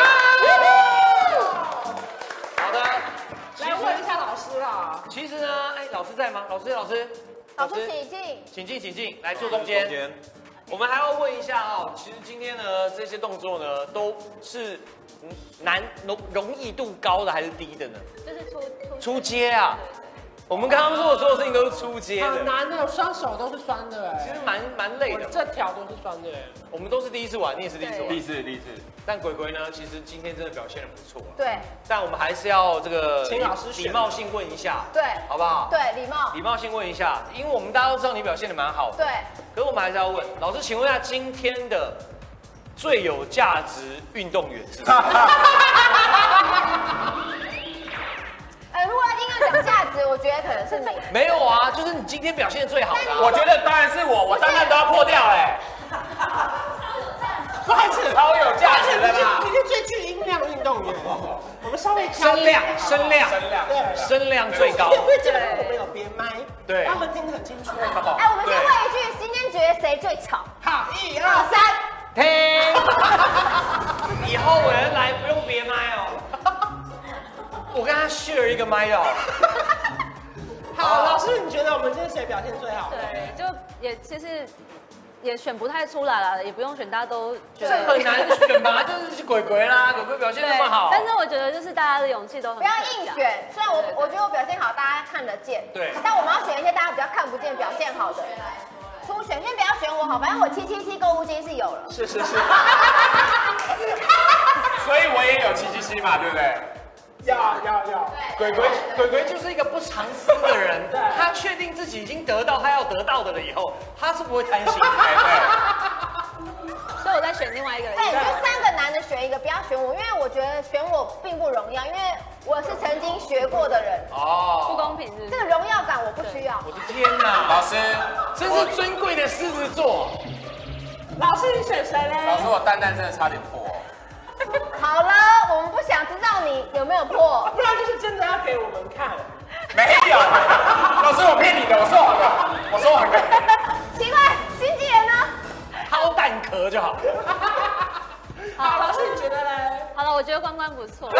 来问一下老师啦。 其实呢，哎，老师在吗？老师，老师， 老师请进， 请进，请进，来坐中间。我们还要问一下哦，其实今天呢，这些动作呢，都是难容容易度高的还是低的呢？ 就是出出街啊。我们刚刚做的所有事情都是出街的， 很难的，我双手都是酸的哎。 其实蛮蛮累的， 这条都是酸的哎。 我们都是第一次玩，你也是第一次玩， 第一次，第一次。 但鬼鬼呢，其实今天真的表现得不错。 对。 但我们还是要这个请老师礼貌性问一下， 对， 好不好？ 对，礼貌。 礼貌性问一下，因为我们大家都知道你表现得蛮好的。 对。 可是我们还是要问老师，请问一下今天的最有价值运动员是谁？ 呃，如果硬要讲价值，我觉得可能是你。 没有啊，就是你今天表现得最好的、啊。 我觉得当然是我，我当然都要破掉哎、欸。 不好意思， 超有价值的啦！ 你是最具音量运动员，我们稍微声量，声量， 声量， 对声量最高。 因为这个我们有别麦， 对他们听得很清楚。 哎，我们先问一句，今天觉得谁最吵？ 好，一二三， 听，以后有人来不用别麦哦，我跟他 share 一个麦哦。 好，老师，你觉得我们今天谁表现最好？ 对，就也其实也选不太出来了，也不用选，大家都觉这得很难选吧？就是鬼鬼啦，鬼鬼表现那么好。 但是我觉得就是大家的勇气都很不要硬选，虽然我我觉得我表现好，大家看得见， 对， 但我们要选一些大家比较看不见表现好的。初选先不要选我好，反正我七七七购物金是有了。 是是是。 所以我也有七七七嘛，对不对？ 要要要。 鬼鬼鬼鬼就是一个不藏私的人，他确定自己已经得到他要得到的了以后，他是不会贪心的。 所以我在选另外一个人。 哎，就三个男的选一个，不要选我，因为我觉得选我并不荣耀，因为我是曾经学过的人。 哦， 不公平是不是？ 这个荣耀感我不需要。 我的天哪， 老师， 真是尊贵的狮子座。 老师，你选谁呢？ 老师，我蛋蛋真的差点破。 好了，我们不想知道你有没有破， 不然就是真的要给我们看。 没有，老师，我骗你的，我说谎的，我说谎的。 奇怪，经纪人呢？ 掏蛋壳就好。 好，老师你觉得呢？ 好了，我觉得关关不错。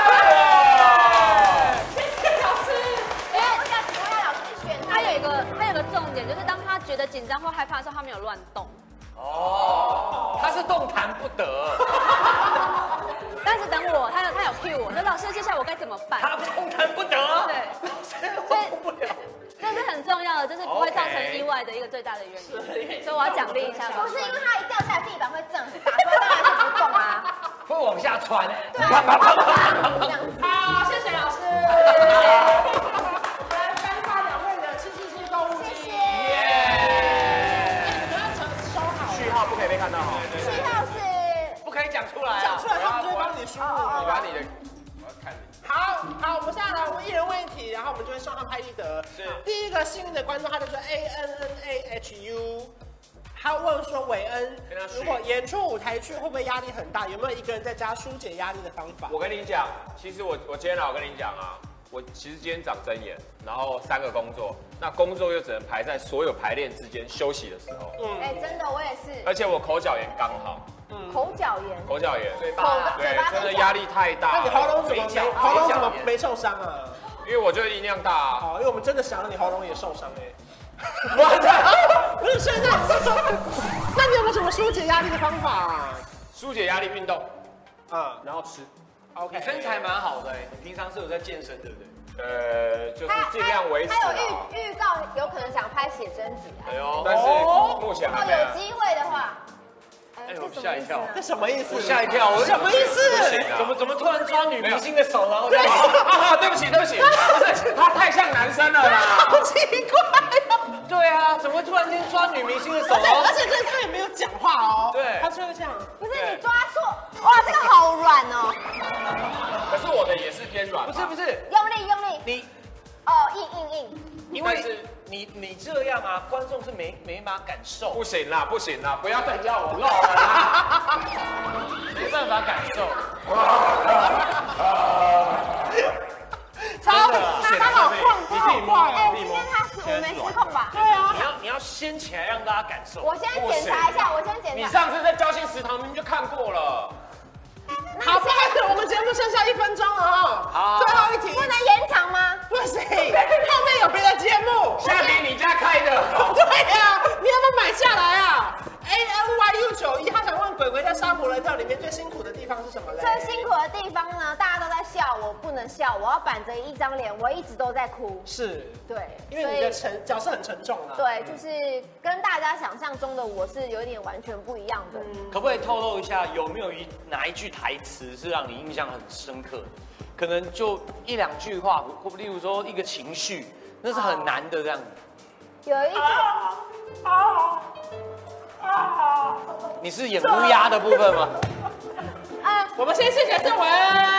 谢谢老师。 因为我想请问老师选他有一个，他有个重点，就是当他觉得紧张或害怕的时候，他没有乱动。 哦，他是动弹不得。 但是等我，他有他有 cue 我，说老师，接下来我该怎么办？ 他动弹不得。 对， 所以不了。 这是很重要的，就是不会造成意外的一个最大的原因。所以我要奖励一下。 不是因为他一掉下来地板会震，打出来当然是不动啊。 会往下穿。 对啊，这样子。 好，谢谢老师。我们来颁发两位的七七七购物金。 谢谢。 你们要收好。 序号不可以被看到哈。 序号是不可以讲出来。 讲出来，他们就会帮你输入。 你把你的，我要看你。 好好，我们现在来，我们一人问一题，然后我们就会送上拍立得。 是第一个幸运的观众，他就是 A N N A H U， 他问说韦恩，如果演出舞台剧会不会压力很大？有没有一个人在家疏解压力的方法？ 我跟你讲，其实我我今天来，我跟你讲啊，我其实今天长针眼，然后三个工作，那工作又只能排在所有排练之间休息的时候， 嗯， 哎，真的我也是。 而且我口角炎刚好， 口角炎。 口角炎， 嘴口巴。 对，真的压力太大了。 那你喉咙怎么嘴角没喉咙怎么嘴角没受伤啊？ 因为我觉得音量大啊。 好，因为我们真的想让你喉咙也受伤哎。我的不是现在，那你有没有什么疏解压力的方法啊？ 疏解压力运动， 啊然后吃， ，OK， 你身材蛮好的哎，你平常是有在健身对不对？ 呃，就是他尽量维持他有啊。 预预告，有可能想拍写真集啊。 哎呦，但是目前如果还没有有。机会的话， 哎呦这什么吓一跳意思呢这什么意思？ 我吓一跳，我什么意思？ 不行啊怎么怎么突然抓女明星的手，然后这样？ 啊，对不起，对不起，不是他太像男生了啦。 好奇怪哦。 对啊，怎么会突然间抓女明星的手？ 而且然后而且这他也没有讲话哦。 对他就会这样。 不是你抓错，哇，这个好软哦， 可是我的也是偏软。 不是不是， 用力用力， 你哦，硬硬硬， 因为是你你这样啊，观众是没没法感受， 不行啦，不行啦，不要再叫我露了啦。 没办法感受。 超他他好晃，他好晃哎， 哦。 今天他是我没失控吧？ 对啊你，要你要掀起来让大家感受。 我先检查一下，我先检你查。 上次在交心食堂明明就看过了。 好，不好意思，我们节目剩下一分钟了哦。 好最后一题不能延长吗？ 不行，后面有别的节目。 下题你家开的。 对呀、你要不要买下来啊 ？A N Y U 九一，他想问鬼鬼在沙漠人跳里面最辛苦的地方是什么嘞？ 最辛苦的地方呢，大家都在笑，我不能笑，我要板着一张脸，我一直都在哭。 是， 对， 因为你的沉角色很沉重啊。 对，就是跟大家想象中的我是有点完全不一样的。 可不可以透露一下，有没有一哪一句台词是让你印象很深刻的？可能就一两句话，或例如说一个情绪，那是很难的这样子。 有一句， 你是演乌鸦的部分吗？ 呃， 我们先谢谢郑文。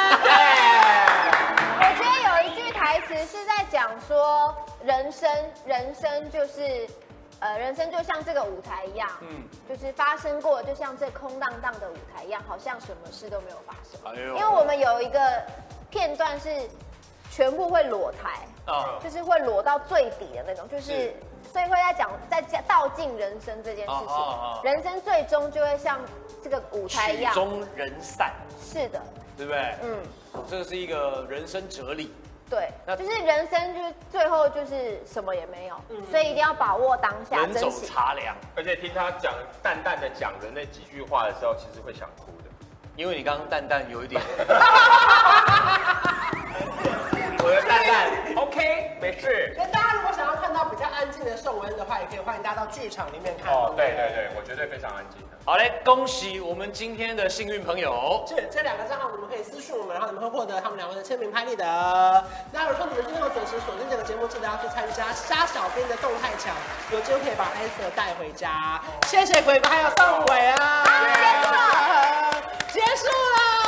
我觉得有一句台词是在讲说，人生，人生就是呃，人生就像这个舞台一样，嗯，就是发生过，就像这空荡荡的舞台一样，好像什么事都没有发生。哎呦，因为我们有一个片段是全部会裸台，哦，就是会裸到最底的那种，就是。是所以会在讲在道尽人生这件事情，哦哦哦、人生最终就会像这个舞台一样， 曲终人散。 是的， 对不对？嗯，这个是一个人生哲理。 对，就是人生就是最后就是什么也没有，嗯、所以一定要把握当下， 人走茶凉。 而且听他讲淡淡的讲的那几句话的时候，其实会想哭的， 因为你刚刚淡淡有一点。我的蛋蛋 ，OK， 没事。 所以大家如果想要看到比较安静的宋恩的话，也可以欢迎大家到剧场里面看。 哦，对对对，我绝对非常安静的。 好嘞，恭喜我们今天的幸运朋友。 是这两个账号，你们可以私讯我们，然后你们会获得他们两位的签名拍立得。那如果说你们最后准时锁定这个节目，记得要去参加虾小编的动态墙，有机会可以把 Esther 带回家。谢谢鬼哥还有宋伟啊， 结束了， 结束了。